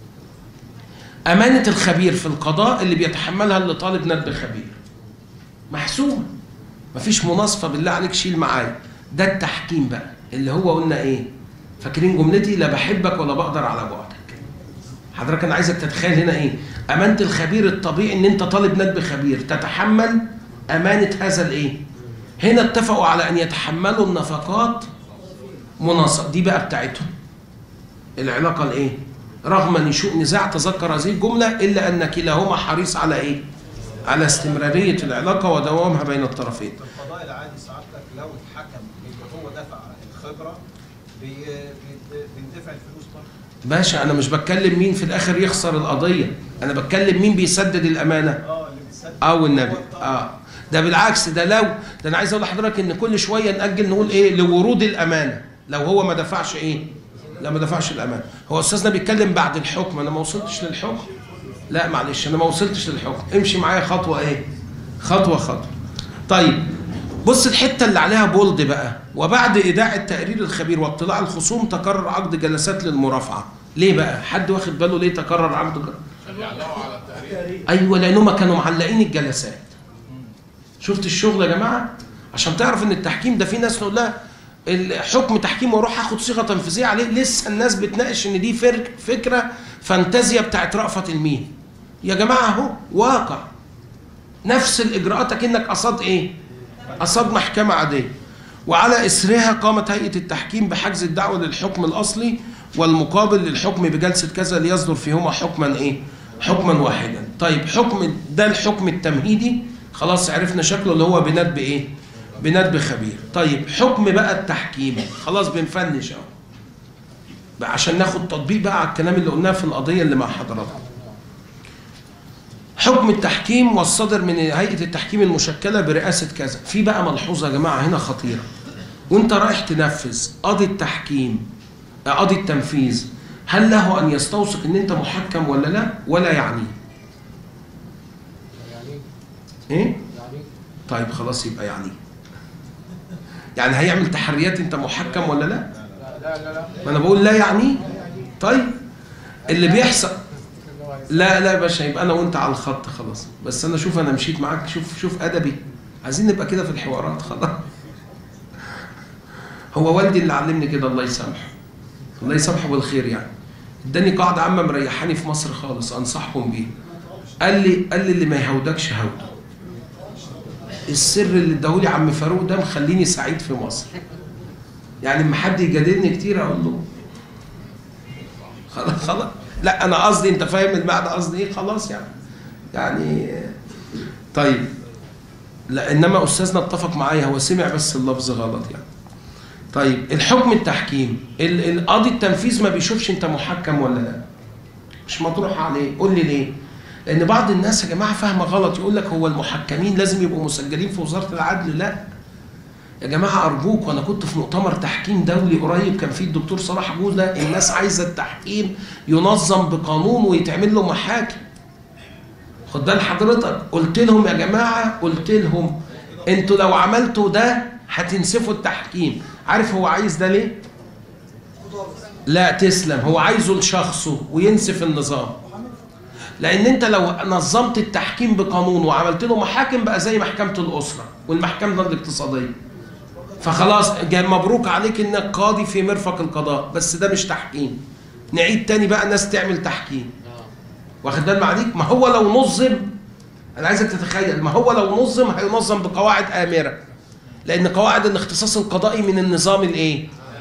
امانه الخبير في القضاء اللي بيتحملها اللي طالب ندب خبير. محسوبه. مفيش مناصفه بالله عليك، شيل معايا. ده التحكيم بقى اللي هو قلنا ايه؟ فاكرين جملتي؟ لا بحبك ولا بقدر على بعدك. حضرتك انا عايزك تتخيل هنا ايه؟ امانه الخبير الطبيعي ان انت طالب ندب خبير تتحمل امانه هذا الايه؟ هنا اتفقوا على ان يتحملوا النفقات مناصفه، دي بقى بتاعتهم. العلاقه الايه؟ رغم نشوء نزاع، تذكر هذه الجمله، الا ان كلاهما حريص على ايه؟ على استمراريه العلاقه ودوامها بين الطرفين. القضاء العادي سعادتك لو اتحكم اللي هو دفع الخبره بيندفع الفلوس برضه. باشا انا مش بتكلم مين في الاخر يخسر القضيه، انا بتكلم مين بيسدد الامانه. اه اللي بيسدد. اه النبي. اه ده بالعكس، ده لو ده انا عايز اقول لحضرتك ان كل شويه ناجل نقول ايه؟ لورود الامانه. لو هو ما دفعش ايه؟ لا ما دفعش الامانه. هو استاذنا بيتكلم بعد الحكم، انا ما وصلتش للحكم. لا معلش انا ما وصلتش للحكم، امشي معايا خطوه ايه؟ خطوه خطوه. طيب بص الحته اللي عليها بولد بقى. وبعد ايداع التقرير الخبير واطلاع الخصوم تقرر عقد جلسات للمرافعه. ليه بقى؟ حد واخد باله ليه تقرر عقد جلسات؟ عشان يعلقوا على التقرير. ايوه لانهم كانوا معلقين الجلسات. شفت الشغل يا جماعه؟ عشان تعرف ان التحكيم ده في ناس نقول لها الحكم تحكيم واروح اخد صيغه تنفيذيه عليه، لسه الناس بتناقش ان دي فكره فانتازيا بتاعت رأفت المين. يا جماعه اهو واقع. نفس الاجراءات اكنك قصاد ايه؟ قصاد محكمه عاديه. وعلى اثرها قامت هيئه التحكيم بحجز الدعوه للحكم الاصلي والمقابل للحكم بجلسه كذا ليصدر فيهما حكما ايه؟ حكما واحدا. طيب حكم ده الحكم التمهيدي خلاص عرفنا شكله اللي هو بندب ايه؟ بندب خبير. طيب حكم بقى التحكيم خلاص بنفنش اهو. عشان ناخد تطبيق بقى على الكلام اللي قلناه في القضيه اللي مع حضراتكم. حكم التحكيم والصدر من هيئه التحكيم المشكله برئاسه كذا. في بقى ملحوظه يا جماعه هنا خطيره. وانت رايح تنفذ قاضي التحكيم قاضي التنفيذ، هل له ان يستوثق ان انت محكم ولا لا؟ ولا يعني؟ ايه؟ طيب خلاص يبقى يعني. يعني هيعمل تحريات انت محكم ولا لا؟ لا لا لا. ما انا بقول لا يعني. طيب اللي بيحصل لا لا يا باشا، يبقى انا وانت على الخط خلاص. بس انا شوف انا مشيت معاك، شوف شوف ادبي. عايزين نبقى كده في الحوارات خلاص. هو والدي اللي علمني كده، الله يسامحه. الله يسامحه بالخير يعني. اداني قاعده عامه مريحاني في مصر خالص انصحكم بيها. قال لي قال لي اللي ما يهودكش هوده. السر اللي اداهولي عم فاروق ده مخليني سعيد في مصر. يعني لما حد يجادلني كتير اقول له خلاص خلاص. لا انا قصدي انت فاهم المعنى قصدي ايه؟ خلاص يعني. يعني طيب لا انما استاذنا اتفق معايا، هو سمع بس اللفظ غلط يعني. طيب الحكم التحكيم القاضي التنفيذ ما بيشوفش انت محكم ولا لا. مش مطروح عليه. قول لي ليه؟ لان بعض الناس يا جماعه فاهمه غلط، يقول لك هو المحكمين لازم يبقوا مسجلين في وزاره العدل. لا يا جماعه ارجوك، وانا كنت في مؤتمر تحكيم دولي قريب كان فيه الدكتور صلاح جوده، الناس عايزه التحكيم ينظم بقانون ويتعمل له محاكم. خد بال حضرتك، قلت لهم يا جماعه قلت لهم انتوا لو عملتوا ده هتنسفوا التحكيم. عارف هو عايز ده ليه؟ لا تسلم، هو عايزه لشخصه وينسف النظام. لان انت لو نظمت التحكيم بقانون وعملت له محاكم بقى زي محكمه الاسره والمحكمه الاقتصاديه، فخلاص مبروك عليك انك قاضي في مرفق القضاء، بس ده مش تحكيم. نعيد تاني بقى ناس تعمل تحكيم. واخد بال معاليك؟ ما هو لو نظم، انا عايزك تتخيل، ما هو لو نظم هينظم بقواعد امره، لان قواعد الاختصاص القضائي من النظام الايه؟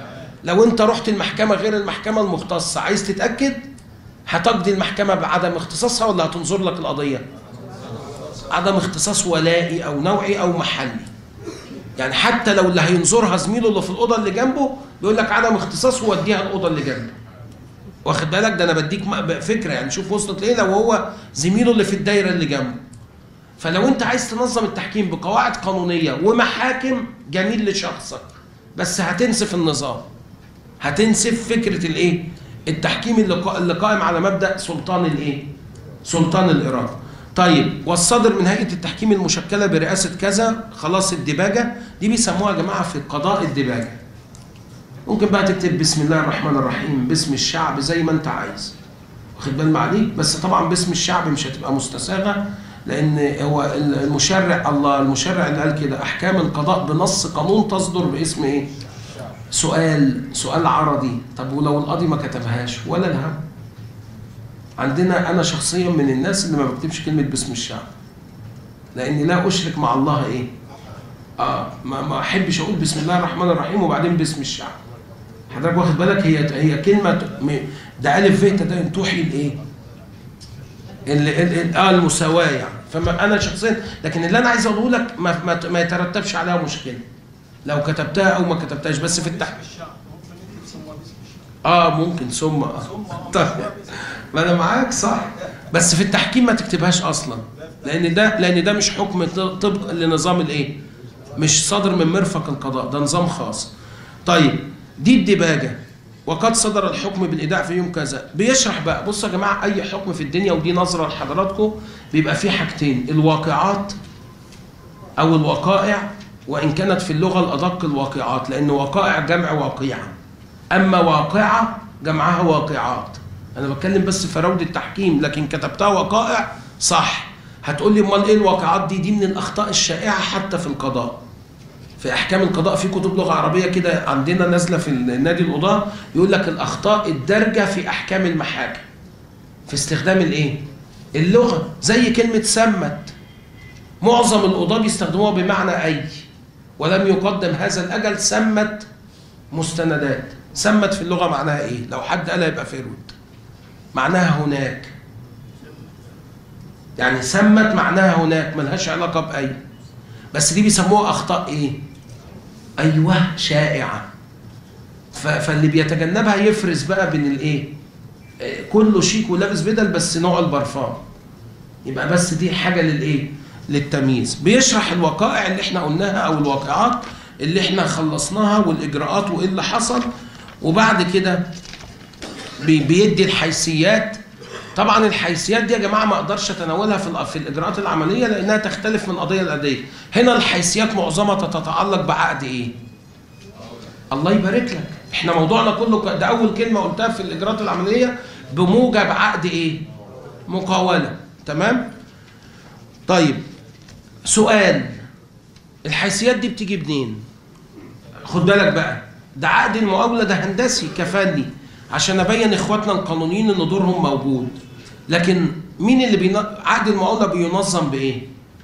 لو انت رحت المحكمة غير المحكمة المختصة عايز تتأكد، هتقضي المحكمة بعدم اختصاصها ولا هتنظر لك القضية؟ عدم اختصاص ولائي او نوعي او محلي. يعني حتى لو اللي هينظرها زميله اللي في الأوضة اللي جنبه بيقول لك عدم اختصاص ووديها الأوضة اللي جنبه. واخد بالك؟ ده انا بديك فكرة يعني، شوف وصلت ليه لو هو زميله اللي في الدايرة اللي جنبه. فلو انت عايز تنظم التحكيم بقواعد قانونية ومحاكم جميل لشخصك، بس هتنسف النظام، هتنسف فكرة الايه؟ التحكيم اللي قائم على مبدأ سلطان الايه؟ سلطان الإرادة. طيب، والصادر من هيئة التحكيم المشكلة برئاسة كذا، خلاص الدباجة دي بيسموها يا جماعة في القضاء الدباجة. ممكن بقى تكتب بسم الله الرحمن الرحيم، باسم الشعب، زي ما انت عايز. واخد بال معليك؟ بس طبعا باسم الشعب مش هتبقى مستساغة، لأن هو المشرع، الله المشرع اللي قال كده أحكام القضاء بنص قانون تصدر باسم إيه؟ سؤال سؤال عرضي. طب ولو القاضي ما كتبهاش ولا الهم؟ عندنا أنا شخصيا من الناس اللي ما بكتبش كلمة باسم الشعب، لأني لا أشرك مع الله إيه؟ آه ما ما أحبش أقول بسم الله الرحمن الرحيم وبعدين باسم الشعب. حضرتك واخد بالك؟ هي هي كلمة ده ألف ف تدين توحي الإيه؟ اه المساواة يعني. فما أنا شخصيا، لكن اللي أنا عايز أقوله لك ما, ما, ما يترتبش عليها مشكلة لو كتبتها أو ما كتبتهاش، بس في التحت اه ممكن ثم طيب ما انا معاك صح، بس في التحكيم ما تكتبهاش اصلا، لان ده لان ده مش حكم طبق لنظام الايه؟ مش صادر من مرفق القضاء، ده نظام خاص. طيب دي الدباجه. وقد صدر الحكم بالايداع في يوم كذا. بيشرح بقى، بصوا يا جماعه، اي حكم في الدنيا ودي نظره لحضراتكم بيبقى فيه حاجتين: الواقعات او الوقائع، وان كانت في اللغه الادق الواقعات، لان وقائع جمع واقعه، اما واقعه جمعها واقعات. انا بتكلم بس في روض التحكيم، لكن كتبتها وقائع صح. هتقول لي امال ايه الواقعات دي؟ دي من الاخطاء الشائعه حتى في القضاء، في احكام القضاء. في كتب لغه عربيه كده عندنا نازله في النادي القضاه، يقول لك الاخطاء الدارجه في احكام المحاكم في استخدام الايه؟ اللغه. زي كلمه سمت، معظم القضاه بيستخدموها بمعنى اي، ولم يقدم هذا الاجل سمت مستندات. سمت في اللغه معناها ايه؟ لو حد قالها يبقى فيرود، معناها هناك. يعني سمت معناها هناك، ملهاش علاقه باي. بس دي بيسموها اخطاء ايه؟ ايوه شائعه. فاللي بيتجنبها يفرز بقى بين الايه؟ كله شيك ولابس بدل بس نوع البرفان، يبقى بس دي حاجه للايه؟ للتمييز. بيشرح الوقائع اللي احنا قلناها او الواقعات اللي احنا خلصناها والاجراءات وايه اللي حصل، وبعد كده بيدي الحيثيات. طبعا الحيثيات دي يا جماعه ما اقدرش اتناولها في في الاجراءات العمليه لانها تختلف من قضيه لقضيه. هنا الحيثيات معظمها تتعلق بعقد ايه؟ الله يبارك لك، احنا موضوعنا كله ده اول كلمه قلتها في الاجراءات العمليه، بموجب عقد ايه؟ مقاوله. تمام؟ طيب سؤال، الحيثيات دي بتيجي منين؟ خد بالك بقى، ده عقد المقاوله ده هندسي كفني عشان ابين اخواتنا القانونيين ان دورهم موجود. لكن مين اللي بين... عقد المقاوله بينظم بايه؟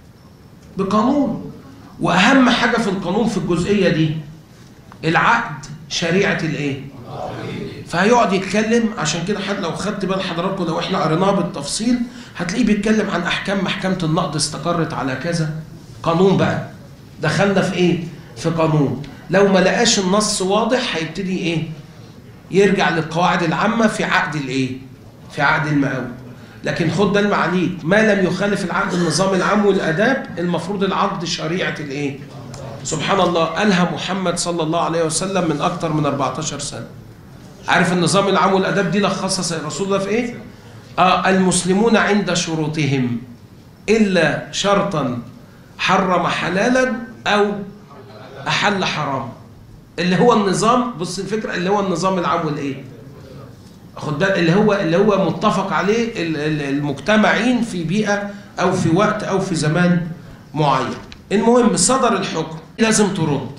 بقانون. واهم حاجه في القانون في الجزئيه دي العقد شريعه الايه؟ فهيقعد يتكلم. عشان كده حتى لو خدت بال حضراتكم لو احنا قريناه بالتفصيل هتلاقيه بيتكلم عن احكام محكمه النقض استقرت على كذا. قانون بقى، دخلنا في ايه؟ في قانون. لو ما لقاش النص واضح هيبتدي ايه؟ يرجع للقواعد العامه في عقد الايه؟ في عقد المقاول. لكن خد بالك عليك، ما لم يخالف العقد النظام العام والاداب المفروض العقد شريعه الايه؟ سبحان الله، قالها محمد صلى الله عليه وسلم من اكثر من أربعتاشر سنه. عارف النظام العام والاداب دي لخصها رسول الله في ايه؟ آه المسلمون عند شروطهم الا شرطا حرم حلالا او احل حرام، اللي هو النظام. بص الفكره، اللي هو النظام العام والايه؟ خد بالك، اللي هو اللي هو متفق عليه المجتمعين في بيئه او في وقت او في زمان معين. المهم صدر الحكم لازم ترد.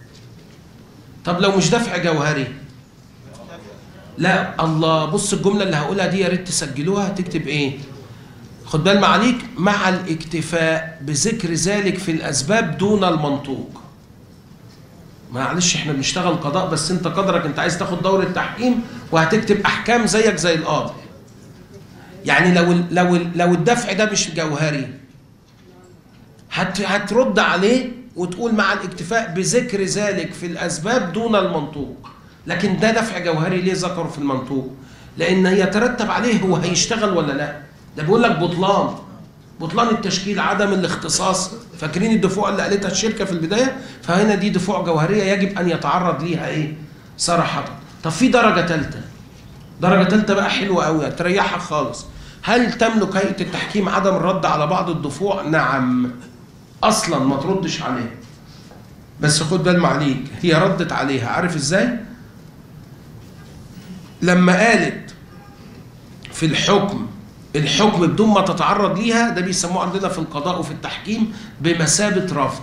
طب لو مش دفع جوهري؟ لا الله، بص الجمله اللي هقولها دي يا ريت تسجلوها. هتكتب ايه؟ خد بالك معاليك، مع الاكتفاء بذكر ذلك في الاسباب دون المنطوق. معلش احنا بنشتغل قضاء، بس انت قدرك انت عايز تاخد دورة تحكيم وهتكتب احكام زيك زي القاضي. يعني لو لو لو الدفع ده مش جوهري هت هترد عليه وتقول مع الاكتفاء بذكر ذلك في الاسباب دون المنطوق. لكن ده دفع جوهري ليه ذكره في المنطوق؟ لان يترتب عليه هو هيشتغل ولا لا. ده بيقول لك بطلان بطلان التشكيل، عدم الاختصاص. فاكرين الدفوع اللي قالتها الشركه في البدايه؟ فهنا دي دفوع جوهريه يجب ان يتعرض ليها ايه؟ صراحه. طب في درجه ثالثه. درجه ثالثه بقى حلوه قوي تريحك خالص. هل تملك هيئه التحكيم عدم الرد على بعض الدفوع؟ نعم. اصلا ما تردش عليها. بس خد بال معليك، هي ردت عليها، عارف ازاي؟ لما قالت في الحكم الحكم بدون ما تتعرض ليها، ده بيسموه عندنا في القضاء وفي التحكيم بمثابة رفض.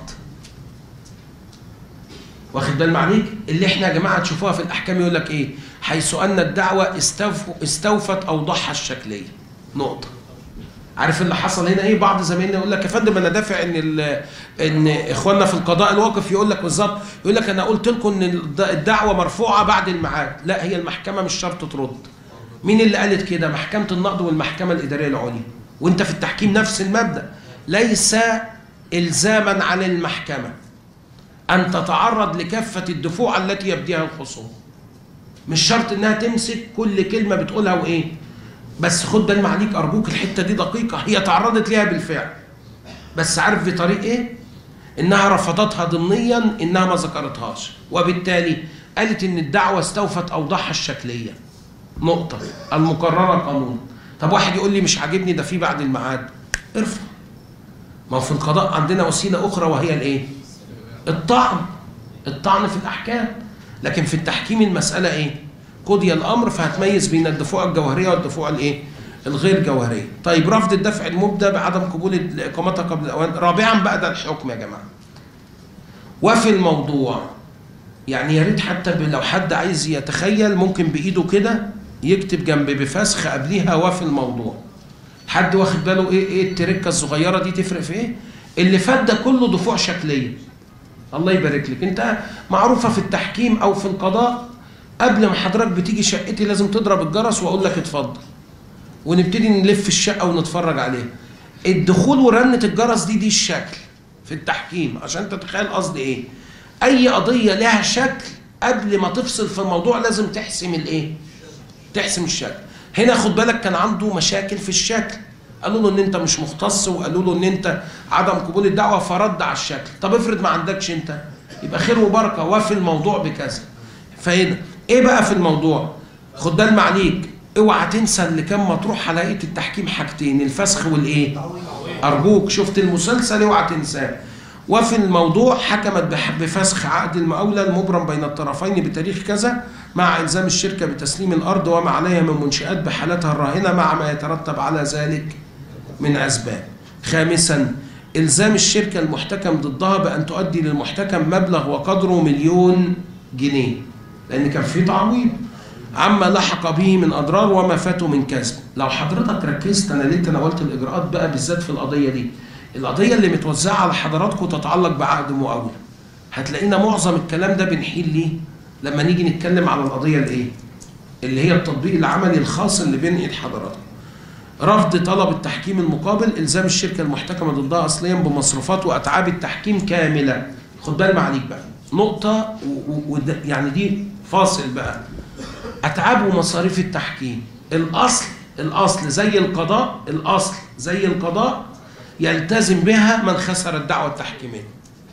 واخد بال معليك؟ اللي احنا يا جماعة تشوفوها في الأحكام يقول لك إيه؟ حيث أن الدعوة استوفت أوضحها الشكلية. نقطة. عارف اللي حصل هنا إيه؟ بعض زمايلنا يقول لك يا فندم أنا دافع إن إن إخواننا في القضاء الواقف يقول لك بالظبط، يقول لك أنا قلت لكم إن الدعوة مرفوعة بعد الميعاد. لا، هي المحكمة مش شرط ترد. مين اللي قالت كده؟ محكمة النقض والمحكمة الإدارية العليا. وانت في التحكيم نفس المبدأ. ليس إلزاما على المحكمة أن تتعرض لكافة الدفوع التي يبديها الخصوم. مش شرط إنها تمسك كل كلمة بتقولها وإيه. بس خد بال معليك أرجوك، الحتة دي دقيقة. هي تعرضت ليها بالفعل. بس عارف بطريق إيه؟ إنها رفضتها ضمنيا، إنها ما ذكرتهاش. وبالتالي قالت إن الدعوة استوفت أوضاعها الشكلية. نقطة المقررة قانون. طب واحد يقول لي مش عاجبني ده في بعد الميعاد، ارفع. ما هو في القضاء عندنا وسيلة أخرى وهي الإيه؟ الطعن. الطعن في الأحكام. لكن في التحكيم المسألة إيه؟ قضي الأمر، فهتميز بين الدفوع الجوهرية والدفوع الإيه؟ الغير جوهرية. طيب رفض الدفع المبدأ بعدم قبول إقامتها قبل الأوان. رابعا بقى ده الحكم يا جماعة. وفي الموضوع، يعني يا ريت حتى لو حد عايز يتخيل ممكن بإيده كده يكتب جنب بفسخ قبليها وفي الموضوع. حد واخد باله ايه ايه التركه الصغيره دي تفرق في ايه؟ اللي فات ده كله دفوع شكليه. الله يبارك لك. انت معروفه في التحكيم او في القضاء، قبل ما حضرتك بتيجي شقتي لازم تضرب الجرس واقول لك اتفضل. ونبتدي نلف الشقه ونتفرج عليها. الدخول ورنه الجرس دي دي الشكل في التحكيم، عشان تتخيل قصدي ايه. اي قضيه لها شكل قبل ما تفصل في الموضوع لازم تحسم الايه؟ تحسم الشكل. هنا خد بالك كان عنده مشاكل في الشكل. قالوا له ان انت مش مختص، وقالوا له ان انت عدم قبول الدعوه، فرد على الشكل. طب افرض ما عندكش انت، يبقى خير وبركه. وفي الموضوع بكذا. فهنا ايه بقى في الموضوع؟ خد بال معليك، اوعى تنسى اللي كان مطروح على هيئه التحكيم حاجتين، الفسخ والايه؟ ارجوك شفت المسلسل اوعى تنساه. وفي الموضوع حكمت بفسخ عقد المقاولة المبرم بين الطرفين بتاريخ كذا، مع إلزام الشركة بتسليم الأرض وما عليها من منشآت بحالتها الراهنة مع ما يترتب على ذلك من أسباب. خامسا إلزام الشركة المحتكم ضدها بأن تؤدي للمحتكم مبلغ وقدره مليون جنيه، لأن كان في تعويض عما لحق به من أضرار وما فاته من كسب. لو حضرتك ركزت، أنا ليه تناولت الإجراءات بقى بالذات في القضية دي؟ القضية اللي متوزعة على حضراتكم تتعلق بعقد مقاولة. هتلاقينا معظم الكلام ده بنحيل ليه؟ لما نيجي نتكلم على القضية الايه؟ اللي هي التطبيق العملي الخاص اللي بين ايد حضراتكم. رفض طلب التحكيم المقابل، إلزام الشركة المحتكمة ضدها أصليا بمصروفات وأتعاب التحكيم كاملة. خد بالك معليك بقى. نقطة و... و... يعني دي فاصل بقى. أتعاب ومصاريف التحكيم. الأصل الأصل زي القضاء، الأصل زي القضاء يلتزم بها من خسر الدعوة التحكيمية.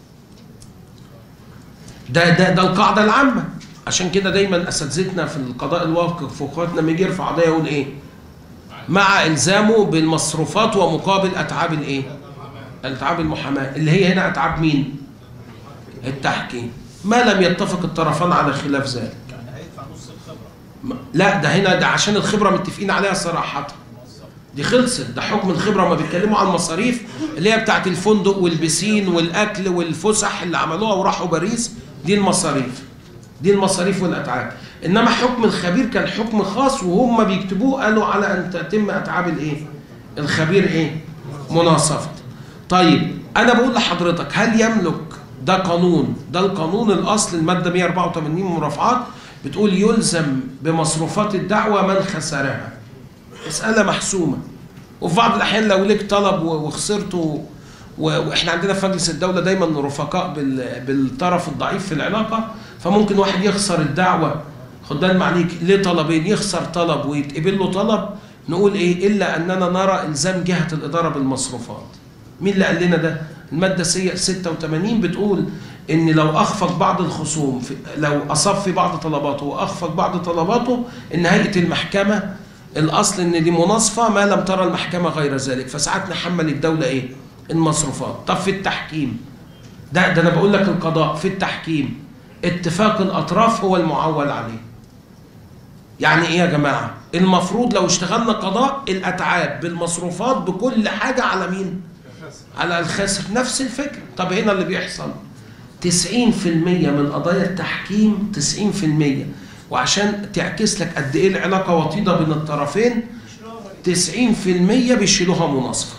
ده ده ده القاعدة العامة. عشان كده دايما أساتذتنا في القضاء الواقف واخواتنا لما يجي يرفع قضية يقول إيه؟ مع إلزامه بالمصروفات ومقابل أتعاب الإيه؟ أتعاب المحاماة، اللي هي هنا أتعاب مين؟ التحكيم. ما لم يتفق الطرفان على خلاف ذلك. يعني هيدفع نص الخبرة. لا، ده هنا ده عشان الخبرة متفقين عليها صراحة. دي خلصت، ده حكم الخبرة. ما بيتكلموا عن المصاريف اللي هي بتاعت الفندق والبسين والأكل والفسح اللي عملوها وراحوا باريس، دي المصاريف. دي المصاريف والأتعاب. إنما حكم الخبير كان حكم خاص وهم بيكتبوه قالوا على أن تتم أتعاب الإيه؟ الخبير إيه؟ مناصفة. طيب أنا بقول لحضرتك، هل يملك ده قانون، ده القانون الاصل الماده مئة وأربعة وثمانين مرافعات بتقول يلزم بمصروفات الدعوه من خسرها. مساله محسومه. وفي بعض الاحيان لو ليك طلب وخسرته، واحنا عندنا في مجلس الدوله دايما رفقاء بالطرف الضعيف في العلاقه، فممكن واحد يخسر الدعوه، خد بالك عليك ليه طلبين، يخسر طلب ويتقبل له طلب، نقول ايه؟ الا اننا نرى الزام جهه الاداره بالمصروفات. مين اللي قال لنا ده؟ الماده ستة وثمانين بتقول ان لو اخفق بعض الخصوم في، لو اصاب في بعض طلباته واخفق بعض طلباته، ان هيئه المحكمه الاصل ان دي مناصفه ما لم ترى المحكمه غير ذلك، فساعات نحمل الدوله ايه؟ المصروفات. طب في التحكيم ده ده انا بقول لك القضاء في التحكيم اتفاق الاطراف هو المعول عليه. يعني ايه يا جماعه؟ المفروض لو اشتغلنا قضاء الاتعاب بالمصروفات بكل حاجه على مين؟ على الخاسر. نفس الفكره. طب هنا اللي بيحصل تسعين في المئة من قضايا التحكيم، تسعين في المئة، وعشان تعكس لك قد ايه العلاقه وطيده بين الطرفين، تسعين في المئة بيشيلوها مناصفه.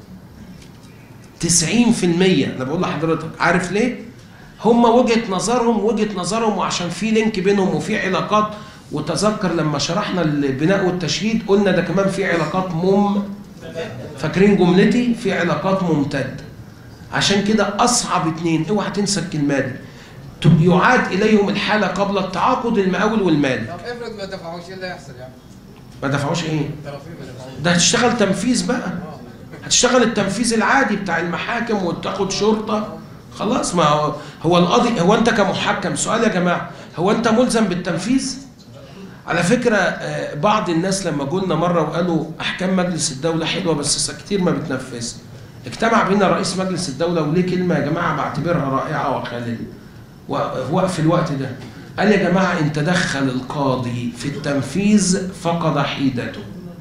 تسعين في المئة. انا بقول لحضرتك عارف ليه؟ هم وجهه نظرهم وجهه نظرهم وعشان في لينك بينهم وفي علاقات. وتذكر لما شرحنا البناء والتشييد قلنا ده كمان في علاقات مم فاكرين جملتي؟ في علاقات ممتده. عشان كده اصعب اتنين، اوعى تنسى الكلمه دي، يعاد اليهم الحاله قبل التعاقد المقاول والمالك. طب افرض ما دفعوش ايه اللي هيحصل يعني؟ ما دفعوش ايه؟ الطرفين ما دفعوش. ده هتشتغل تنفيذ بقى. هتشتغل التنفيذ العادي بتاع المحاكم وتاخد شرطه. خلاص. ما هو هو القاضي، هو انت كمحكم، سؤال يا جماعه، هو انت ملزم بالتنفيذ؟ على فكره بعض الناس لما قلنا مره وقالوا احكام مجلس الدوله حلوه بس كتير ما بتنفذ، اجتمع بينا رئيس مجلس الدوله وليه كلمه يا جماعه بعتبرها رائعه وخالده وقف الوقت ده. قال يا جماعه ان تدخل القاضي في التنفيذ فقد حيدته.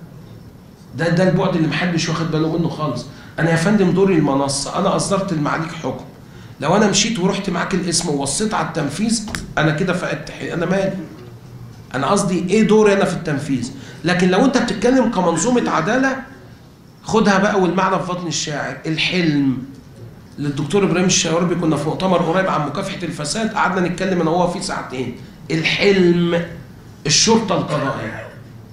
ده ده البعد اللي محدش واخد باله منه خالص. انا يا فندم دوري المنصه، انا اصدرت المعاليك حكم، لو انا مشيت ورحت معاك الاسم ووصيت على التنفيذ انا كده فقدت حقي، انا مالي؟ انا قصدي ايه دوري انا في التنفيذ؟ لكن لو انت بتتكلم كمنظومه عداله خدها بقى، والمعنى في بطن الشاعر، الحلم للدكتور ابراهيم الشاوربي، كنا في مؤتمر قريب عن مكافحه الفساد قعدنا نتكلم انا وهو فيه ساعتين. الحلم الشرطه القضائيه،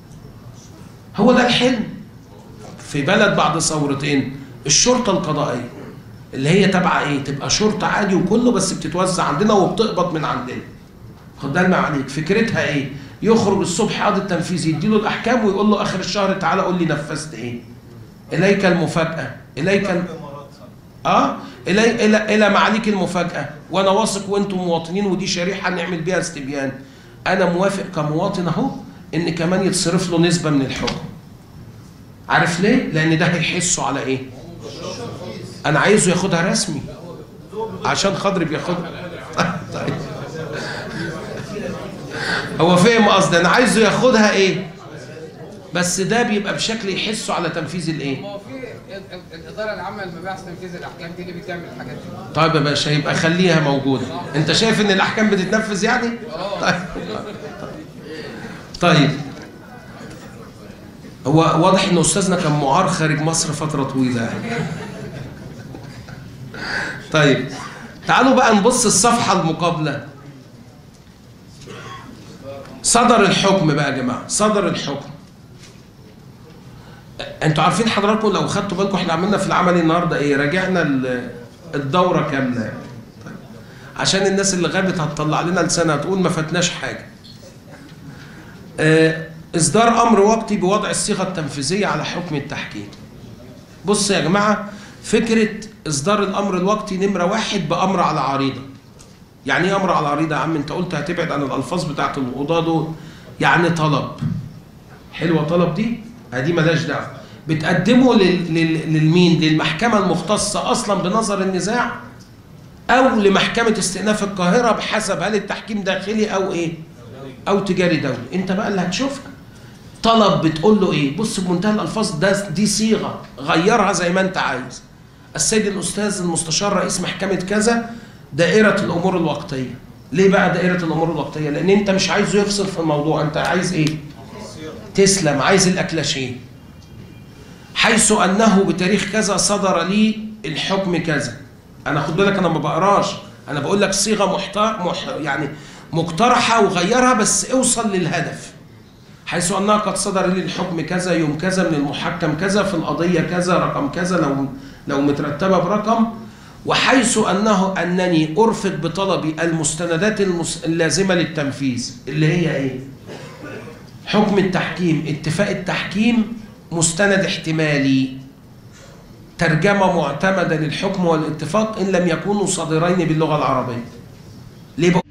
هو ده الحلم في بلد بعد ثورتين. الشرطه القضائيه اللي هي تبع ايه؟ تبقى شرطه عادي وكله بس بتتوزع عندنا وبتقبض من عندنا. خد بالك عليك، فكرتها ايه؟ يخرج الصبح قاضي التنفيذ يديله الاحكام ويقول له اخر الشهر تعالى قول لي نفذت ايه؟ اليك المفاجاه، اليك ال... اه الى الى الى معاليك المفاجاه، وانا واثق وانتم مواطنين ودي شريحه نعمل بيها استبيان. انا موافق كمواطن اهو ان كمان يتصرف له نسبه من الحكم. عارف ليه؟ لان ده هيحسوا على ايه؟ انا عايزه ياخدها رسمي عشان خاطري بياخدها. طيب هو فاهم قصدي؟ انا عايزه ياخدها ايه؟ بس ده بيبقى بشكل يحسوا على تنفيذ الايه؟ ما هو في الاداره العامه لمباحث تنفيذ الاحكام دي اللي بتعمل الحاجات دي. طيب يا باشا يبقى خليها موجوده. انت شايف ان الاحكام بتتنفذ يعني؟ طيب. طيب هو واضح ان استاذنا كان معار خارج مصر فتره طويله يعني. طيب تعالوا بقى نبص الصفحه المقابله. صدر الحكم بقى يا جماعه، صدر الحكم. انتوا عارفين حضراتكم لو خدتوا بالكم احنا عملنا في العمل النهارده ايه؟ راجعنا الدوره كامله. طيب. عشان الناس اللي غابت هتطلع لنا لسانها تقول ما فاتناش حاجه. اه اصدار امر وقتي بوضع الصيغه التنفيذيه على حكم التحكيم. بص يا جماعه، فكره اصدار الامر الوقتي نمره واحد بامر على عريضه. يعني ايه امر على عريضه يا عم؟ انت قلت هتبعد عن الالفاظ بتاعت القضاه دول. يعني طلب. حلوه طلب دي؟ ادي مالهاش دعوه. بتقدمه لل... لل... للمين؟ للمحكمه المختصه اصلا بنظر النزاع او لمحكمه استئناف القاهره بحسب هل التحكيم داخلي او ايه؟ او تجاري دولي. انت بقى اللي هتشوفها. طلب بتقول له ايه؟ بص بمنتهى الالفاظ، ده دي صيغه غيرها زي ما انت عايز. السيد الاستاذ المستشار رئيس محكمه كذا دائره الامور الوقتيه. ليه بقى دائره الامور الوقتيه؟ لان انت مش عايزه يفصل في الموضوع، انت عايز ايه؟ تسلم، عايز الاكلاشيه. حيث انه بتاريخ كذا صدر لي الحكم كذا. انا خد بالك انا ما بقراش، انا بقول لك صيغه محتار مح يعني مقترحه وغيرها، بس اوصل للهدف. حيث انها قد صدر لي الحكم كذا يوم كذا من المحكم كذا في القضيه كذا رقم كذا لو لو مترتبه برقم، وحيث انه انني ارفق بطلبي المستندات المس... اللازمه للتنفيذ اللي هي ايه؟ حكم التحكيم، اتفاق التحكيم، مستند احتمالي، ترجمه معتمده للحكم والاتفاق ان لم يكونوا صادرين باللغه العربيه. ليه بقول